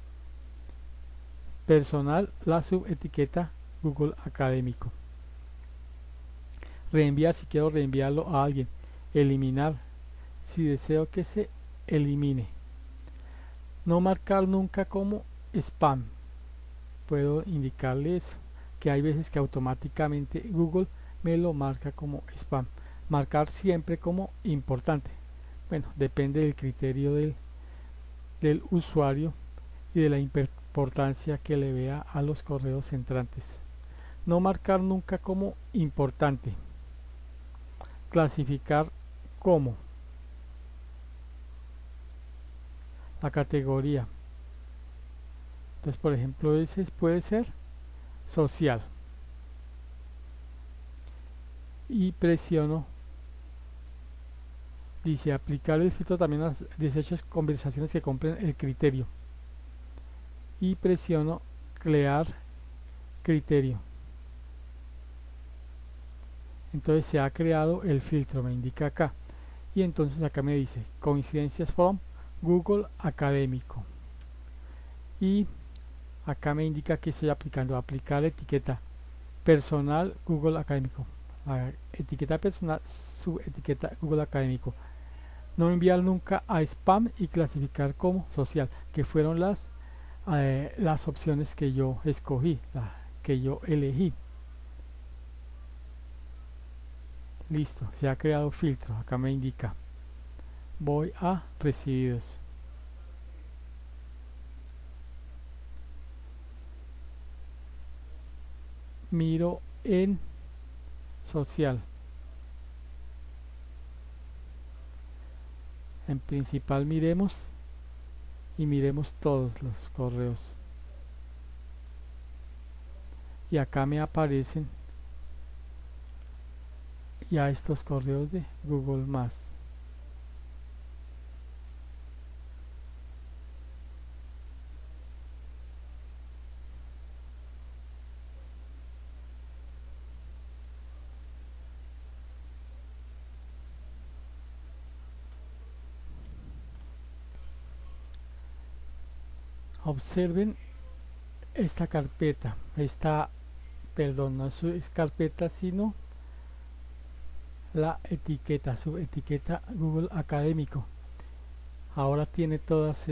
Personal, la subetiqueta Google Académico. Reenviar, si quiero reenviarlo a alguien. Eliminar, si deseo que se elimine. No marcar nunca como spam. Puedo indicarle eso, que hay veces que automáticamente Google me lo marca como spam. Marcar siempre como importante. Bueno, depende del criterio del usuario y de la importancia que le vea a los correos entrantes. No marcar nunca como importante. Clasificar como. La categoría. Entonces, por ejemplo, ese puede ser social. Y presiono. Dice aplicar el filtro también a las 18 conversaciones que cumplen el criterio. Y presiono crear criterio. Entonces se ha creado el filtro, me indica acá. Y entonces acá me dice coincidencias from Google Académico. Y acá me indica que estoy aplicando. Aplicar la etiqueta personal Google Académico. La etiqueta personal, subetiqueta Google Académico. No enviar nunca a spam y clasificar como social, que fueron las opciones que yo escogí, que yo elegí. Listo, se ha creado filtro. Acá me indica. Voy a recibidos. Miro en social. En principal miremos y miremos todos los correos. Y acá me aparecen ya estos correos de Google Más. Observen esta carpeta, esta perdón, no es carpeta, sino la etiqueta, su etiqueta Google Académico. Ahora tiene todos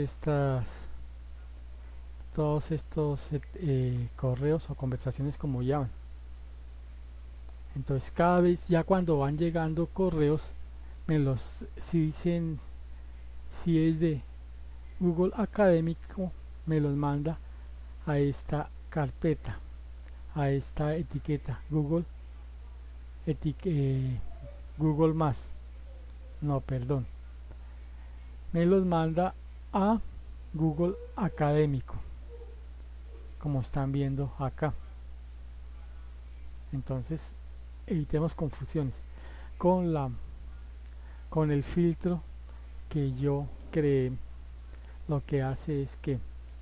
estos correos o conversaciones, como llaman. Entonces cada vez, ya cuando van llegando correos, si dicen, si es de Google Académico, me los manda a esta carpeta, a esta etiqueta Google más, no, perdón, me los manda a Google Académico, como están viendo acá. Entonces evitemos confusiones con el filtro que yo creé. Lo que hace es que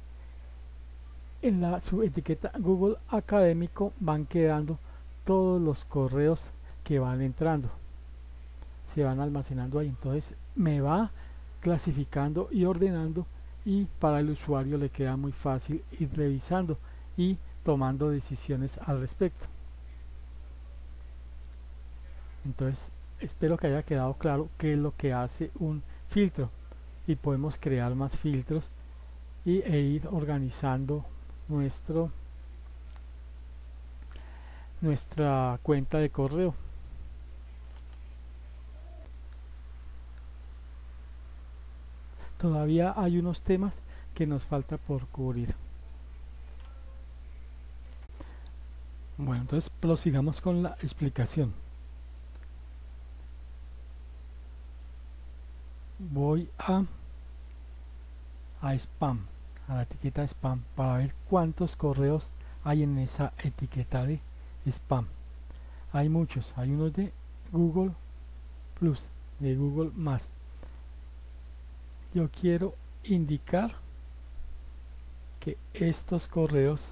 en la subetiqueta Google Académico van quedando todos los correos que van entrando, se van almacenando ahí. Entonces me va clasificando y ordenando, y para el usuario le queda muy fácil ir revisando y tomando decisiones al respecto. Entonces espero que haya quedado claro qué es lo que hace un filtro, y podemos crear más filtros e ir organizando nuestra cuenta de correo. Todavía hay unos temas que nos falta por cubrir. Bueno, entonces prosigamos con la explicación. Voy a spam, a la etiqueta spam, para ver cuántos correos hay en esa etiqueta de spam. Hay muchos, hay unos de Google Plus, de Google más. Yo quiero indicar que estos correos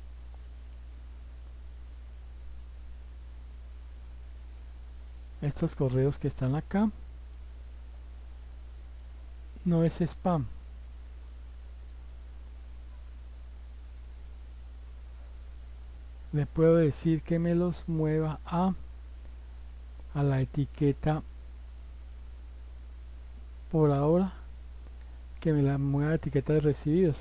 que están acá no es spam. Le puedo decir que me los mueva a la etiqueta, por ahora, que me la mueva a la etiqueta de recibidos.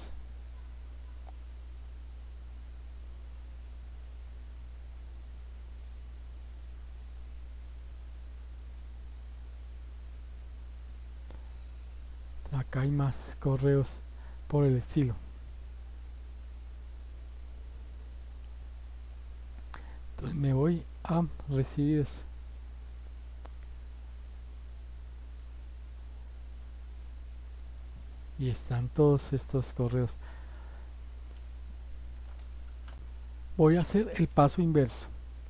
Acá hay más correos por el estilo. Entonces me voy a recibidos. Y están todos estos correos. Voy a hacer el paso inverso.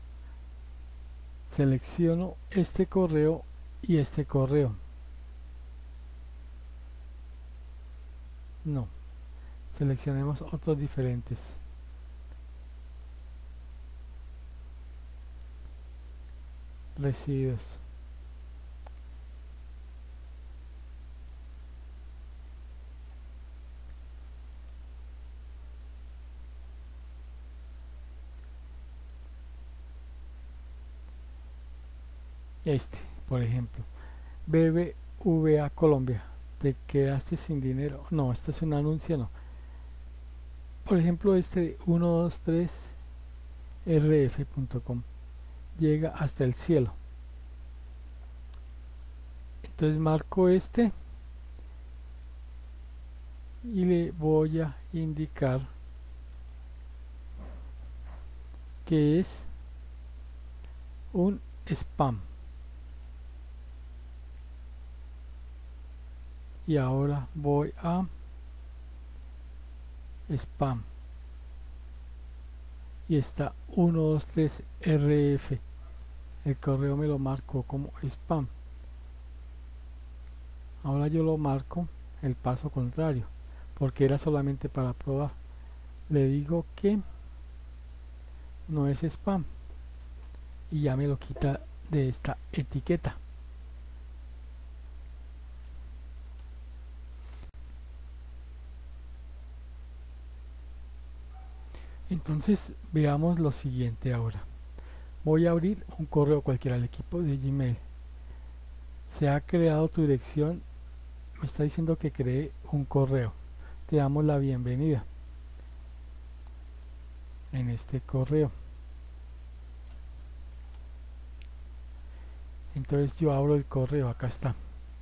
Selecciono este correo y este correo. No. Seleccionemos otros diferentes. Recibidos. Este, por ejemplo, BBVA Colombia. ¿Te quedaste sin dinero? No, esto es un anuncio, no. Por ejemplo, este 123rf.com llega hasta el cielo. Entonces marco este y le voy a indicar que es un spam. Y ahora voy a spam y está 123rf, el correo me lo marcó como spam. Ahora yo lo marco el paso contrario, porque era solamente para probar. Le digo que no es spam y ya me lo quita de esta etiqueta. Entonces Entonces veamos lo siguiente ahora. Voy a abrir un correo cualquiera al equipo de Gmail. Se ha creado tu dirección, me está diciendo que cree un correo. Te damos la bienvenida en este correo. Entonces yo abro el correo, acá está.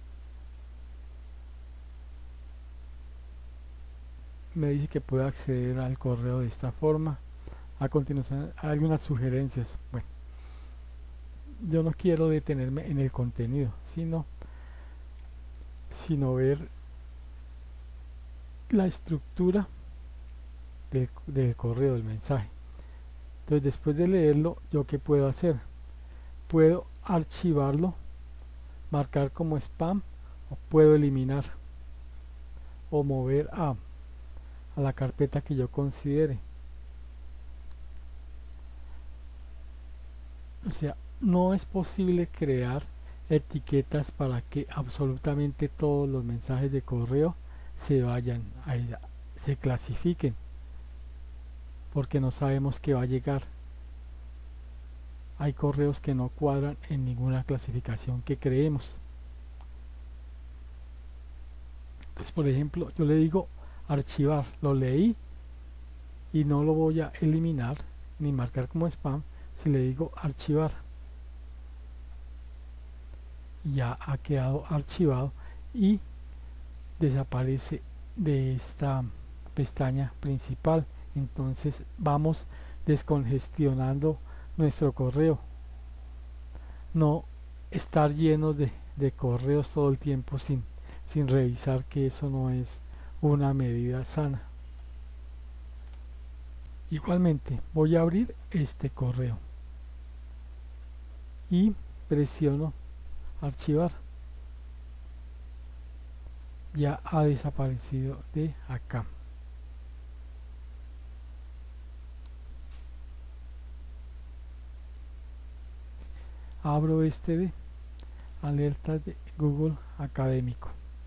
Me dice que puedo acceder al correo de esta forma. A continuación hay algunas sugerencias. Bueno, yo no quiero detenerme en el contenido, sino ver la estructura del correo, del mensaje. Entonces después de leerlo, ¿yo qué puedo hacer? Puedo archivarlo, marcar como spam, o puedo eliminar o mover a la carpeta que yo considere. O sea, no es posible crear etiquetas para que absolutamente todos los mensajes de correo se vayan se clasifiquen, porque no sabemos qué va a llegar. Hay correos que no cuadran en ninguna clasificación que creemos. Entonces, por ejemplo, yo le digo archivar, lo leí y no lo voy a eliminar ni marcar como spam. Si le digo archivar, ya ha quedado archivado y desaparece de esta pestaña principal. Entonces vamos descongestionando nuestro correo, no estar lleno de correos todo el tiempo sin revisar, que eso no es una medida sana. Igualmente voy a abrir este correo y presiono archivar. Ya ha desaparecido de acá. Abro este de alertas de Google Académico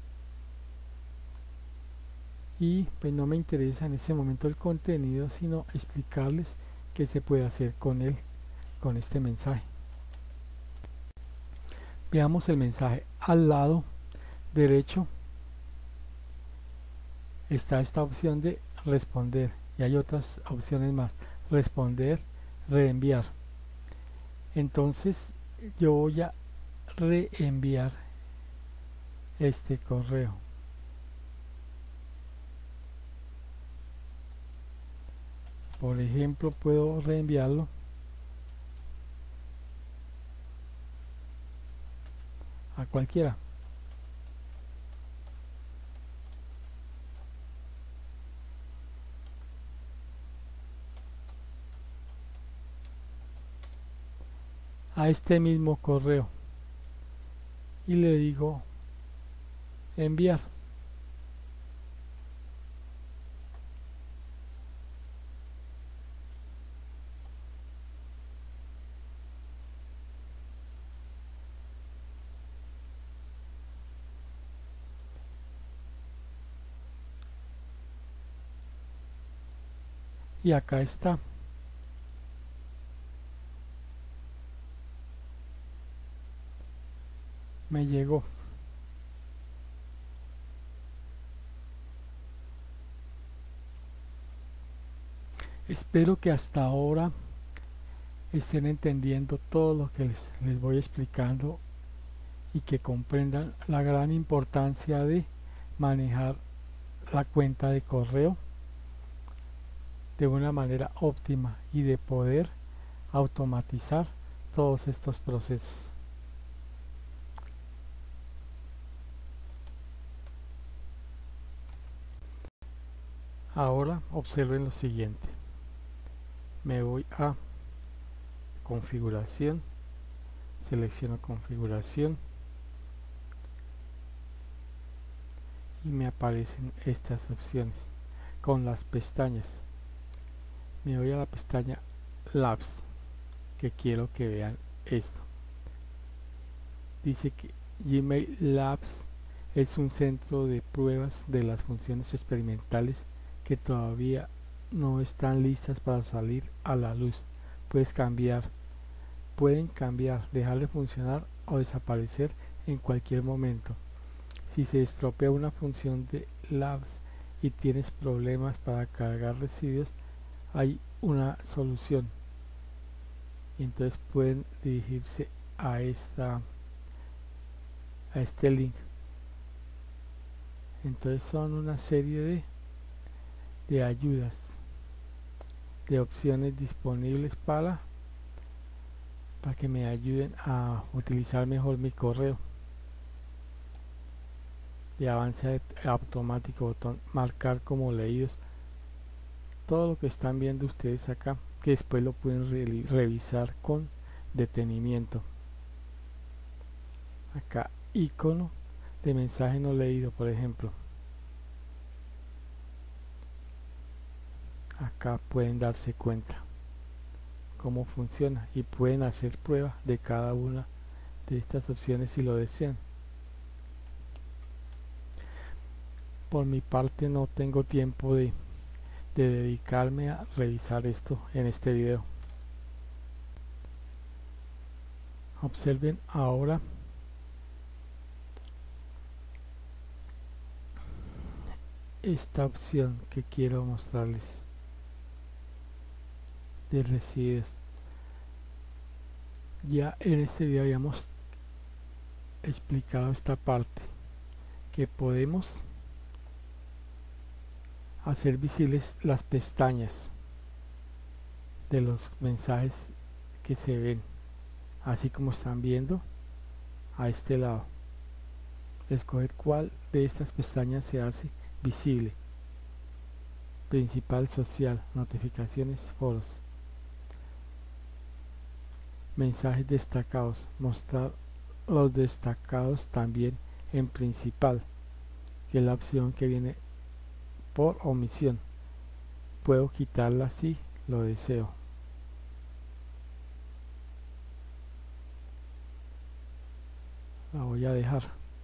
y pues no me interesa en este momento el contenido, sino explicarles qué se puede hacer con él, con este mensaje. Veamos el mensaje. Al lado derecho está esta opción de responder y hay otras opciones más: responder, reenviar. Entonces yo voy a reenviar este correo. Por ejemplo, puedo reenviarlo a cualquiera. A este mismo correo y le digo enviar. Y acá está. Me llegó. Espero que hasta ahora estén entendiendo todo lo que les voy explicando y que comprendan la gran importancia de manejar la cuenta de correo de una manera óptima y de poder automatizar todos estos procesos. Ahora observen lo siguiente. Me voy a configuración, selecciono configuración y me aparecen estas opciones con las pestañas. Me voy a la pestaña Labs, que quiero que vean esto. Dice que Gmail Labs es un centro de pruebas de las funciones experimentales que todavía no están listas para salir a la luz. Pueden cambiar, dejar de funcionar o desaparecer en cualquier momento. Si se estropea una función de Labs y tienes problemas para cargar residuos, hay una solución. Y entonces pueden dirigirse a este link. Entonces son una serie de ayudas, de opciones disponibles para que me ayuden a utilizar mejor mi correo. De avance automático, botón marcar como leídos, todo lo que están viendo ustedes acá, que después lo pueden revisar con detenimiento. Acá icono de mensaje no leído, por ejemplo. Acá pueden darse cuenta cómo funciona y pueden hacer prueba de cada una de estas opciones si lo desean. Por mi parte no tengo tiempo de dedicarme a revisar esto en este video. Observen ahora esta opción que quiero mostrarles de residuos. Ya en este video habíamos explicado esta parte, que podemos hacer visibles las pestañas de los mensajes que se ven, así como están viendo a este lado. Escoger cuál de estas pestañas se hace visible: principal, social, notificaciones, foros, mensajes destacados, mostrar los destacados también en principal, que es la opción que viene por omisión. Puedo quitarla si lo deseo. La voy a dejar.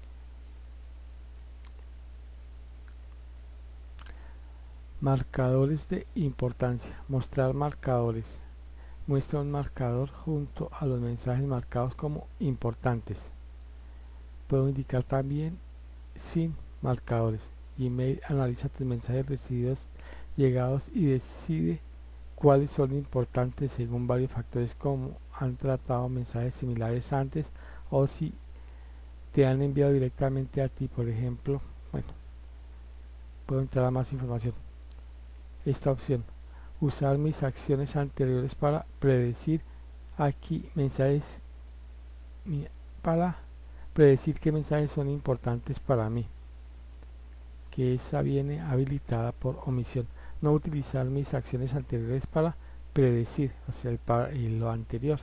Marcadores de importancia. Mostrar marcadores. Muestra un marcador junto a los mensajes marcados como importantes. Puedo indicar también sin marcadores. Gmail analiza tus mensajes recibidos, llegados y decide cuáles son importantes según varios factores, como han tratado mensajes similares antes o si te han enviado directamente a ti, por ejemplo. Bueno, puedo entrar a más información. Esta opción: usar mis acciones anteriores para predecir aquí mensajes, para predecir qué mensajes son importantes para mí, que esa viene habilitada por omisión. No utilizar mis acciones anteriores para predecir, o sea, lo anterior.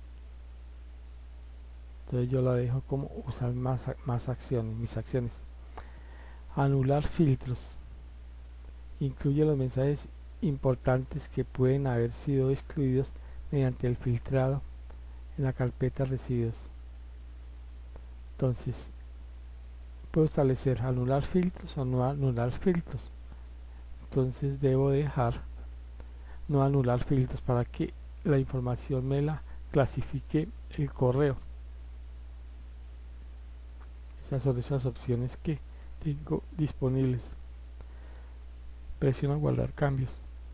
Entonces yo la dejo como usar más acciones, mis acciones. Anular filtros. Incluye los mensajes importantes que pueden haber sido excluidos mediante el filtrado en la carpeta recibidos. Entonces puedo establecer anular filtros o no anular filtros. Entonces debo dejar no anular filtros para que la información me la clasifique el correo. Esas son esas opciones que tengo disponibles. Presiono guardar cambios.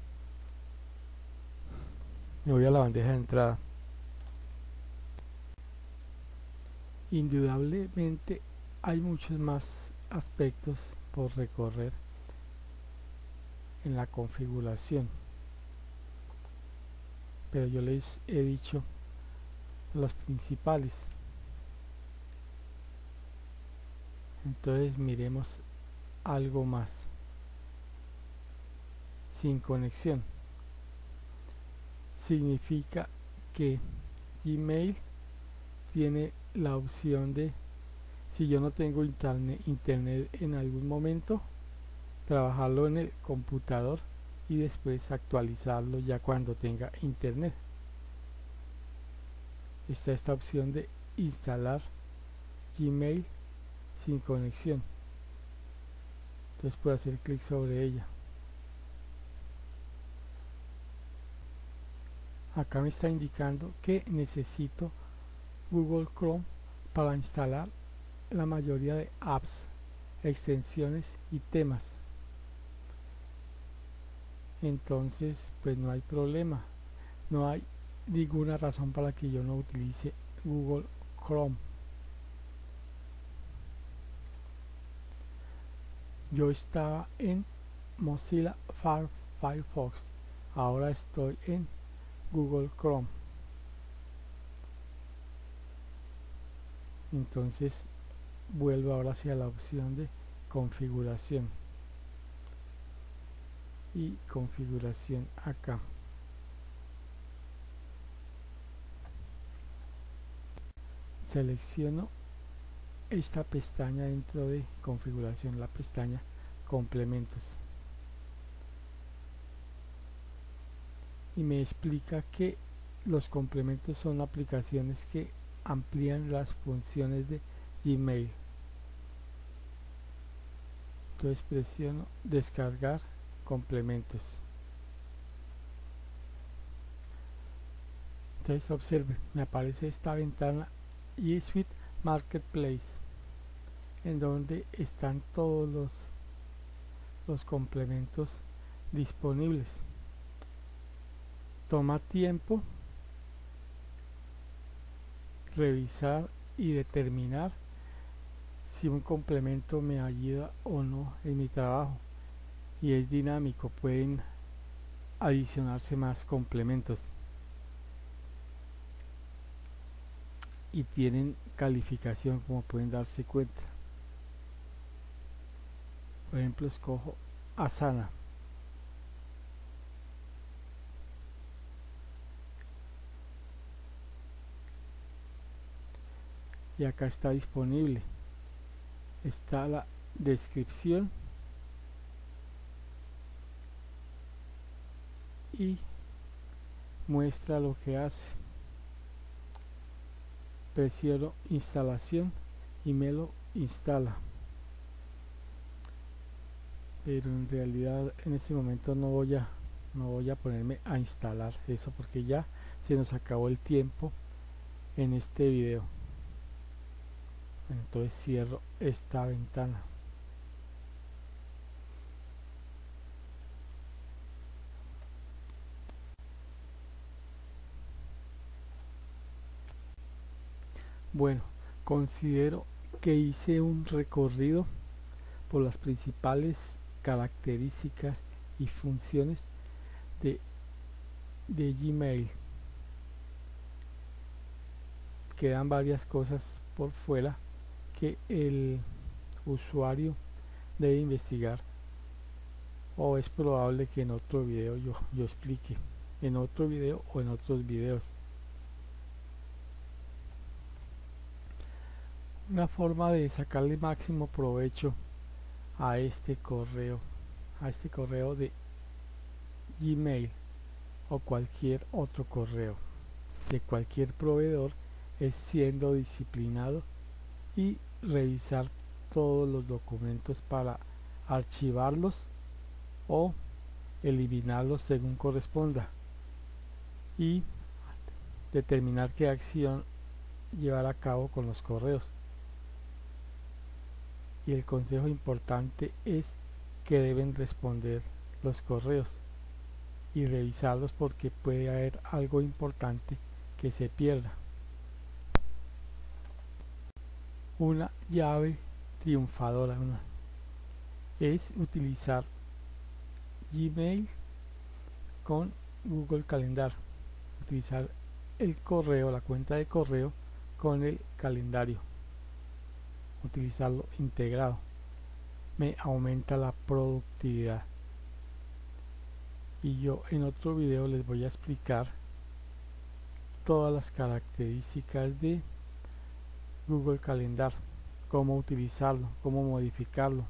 Me voy a la bandeja de entrada. Indudablemente hay muchos más aspectos por recorrer en la configuración, pero yo les he dicho los principales. Entonces miremos algo más. Sin conexión significa que Gmail tiene la opción de, si yo no tengo internet en algún momento, trabajarlo en el computador y después actualizarlo ya cuando tenga internet. Está esta opción de instalar Gmail sin conexión. Entonces puedo hacer clic sobre ella. acá me está indicando que necesito Google Chrome para instalar la mayoría de apps, extensiones y temas. Entonces pues no hay problema, no hay ninguna razón para que yo no utilice Google Chrome. Yo estaba en Mozilla Firefox, ahora estoy en Google Chrome. Entonces vuelvo ahora hacia la opción de configuración y configuración acá. Selecciono esta pestaña dentro de configuración, la pestaña complementos, y me explica que los complementos son aplicaciones que amplían las funciones de Gmail. Entonces presiono descargar complementos. Entonces observe, me aparece esta ventana G Suite Marketplace, en donde están todos los complementos disponibles. Toma tiempo revisar y determinar si un complemento me ayuda o no en mi trabajo, y es dinámico, pueden adicionarse más complementos y tienen calificación, como pueden darse cuenta. Por ejemplo, escojo Asana. Y acá está disponible. Está la descripción y muestra lo que hace. Presiono instalación y me lo instala. Pero en realidad en este momento no voy a ponerme a instalar eso, porque ya se nos acabó el tiempo en este video. Entonces cierro esta ventana. Bueno, considero que hice un recorrido por las principales características y funciones de Gmail. Quedan varias cosas por fuera que el usuario debe investigar, o es probable que en otro video yo explique, en otro video o en otros videos. Una forma de sacarle máximo provecho a este correo de Gmail o cualquier otro correo de cualquier proveedor es siendo disciplinado y revisar todos los documentos para archivarlos o eliminarlos según corresponda, y determinar qué acción llevar a cabo con los correos. Y el consejo importante es que deben responder los correos y revisarlos, porque puede haber algo importante que se pierda. Una llave triunfadora es utilizar Gmail con Google Calendar, utilizar el correo, la cuenta de correo con el calendario, utilizarlo integrado. Me aumenta la productividad, y yo en otro video les voy a explicar todas las características de Google Calendar, cómo utilizarlo, cómo modificarlo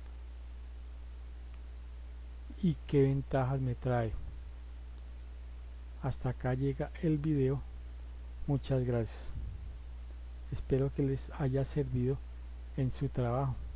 y qué ventajas me trae. Hasta acá llega el video. Muchas gracias. Espero que les haya servido en su trabajo.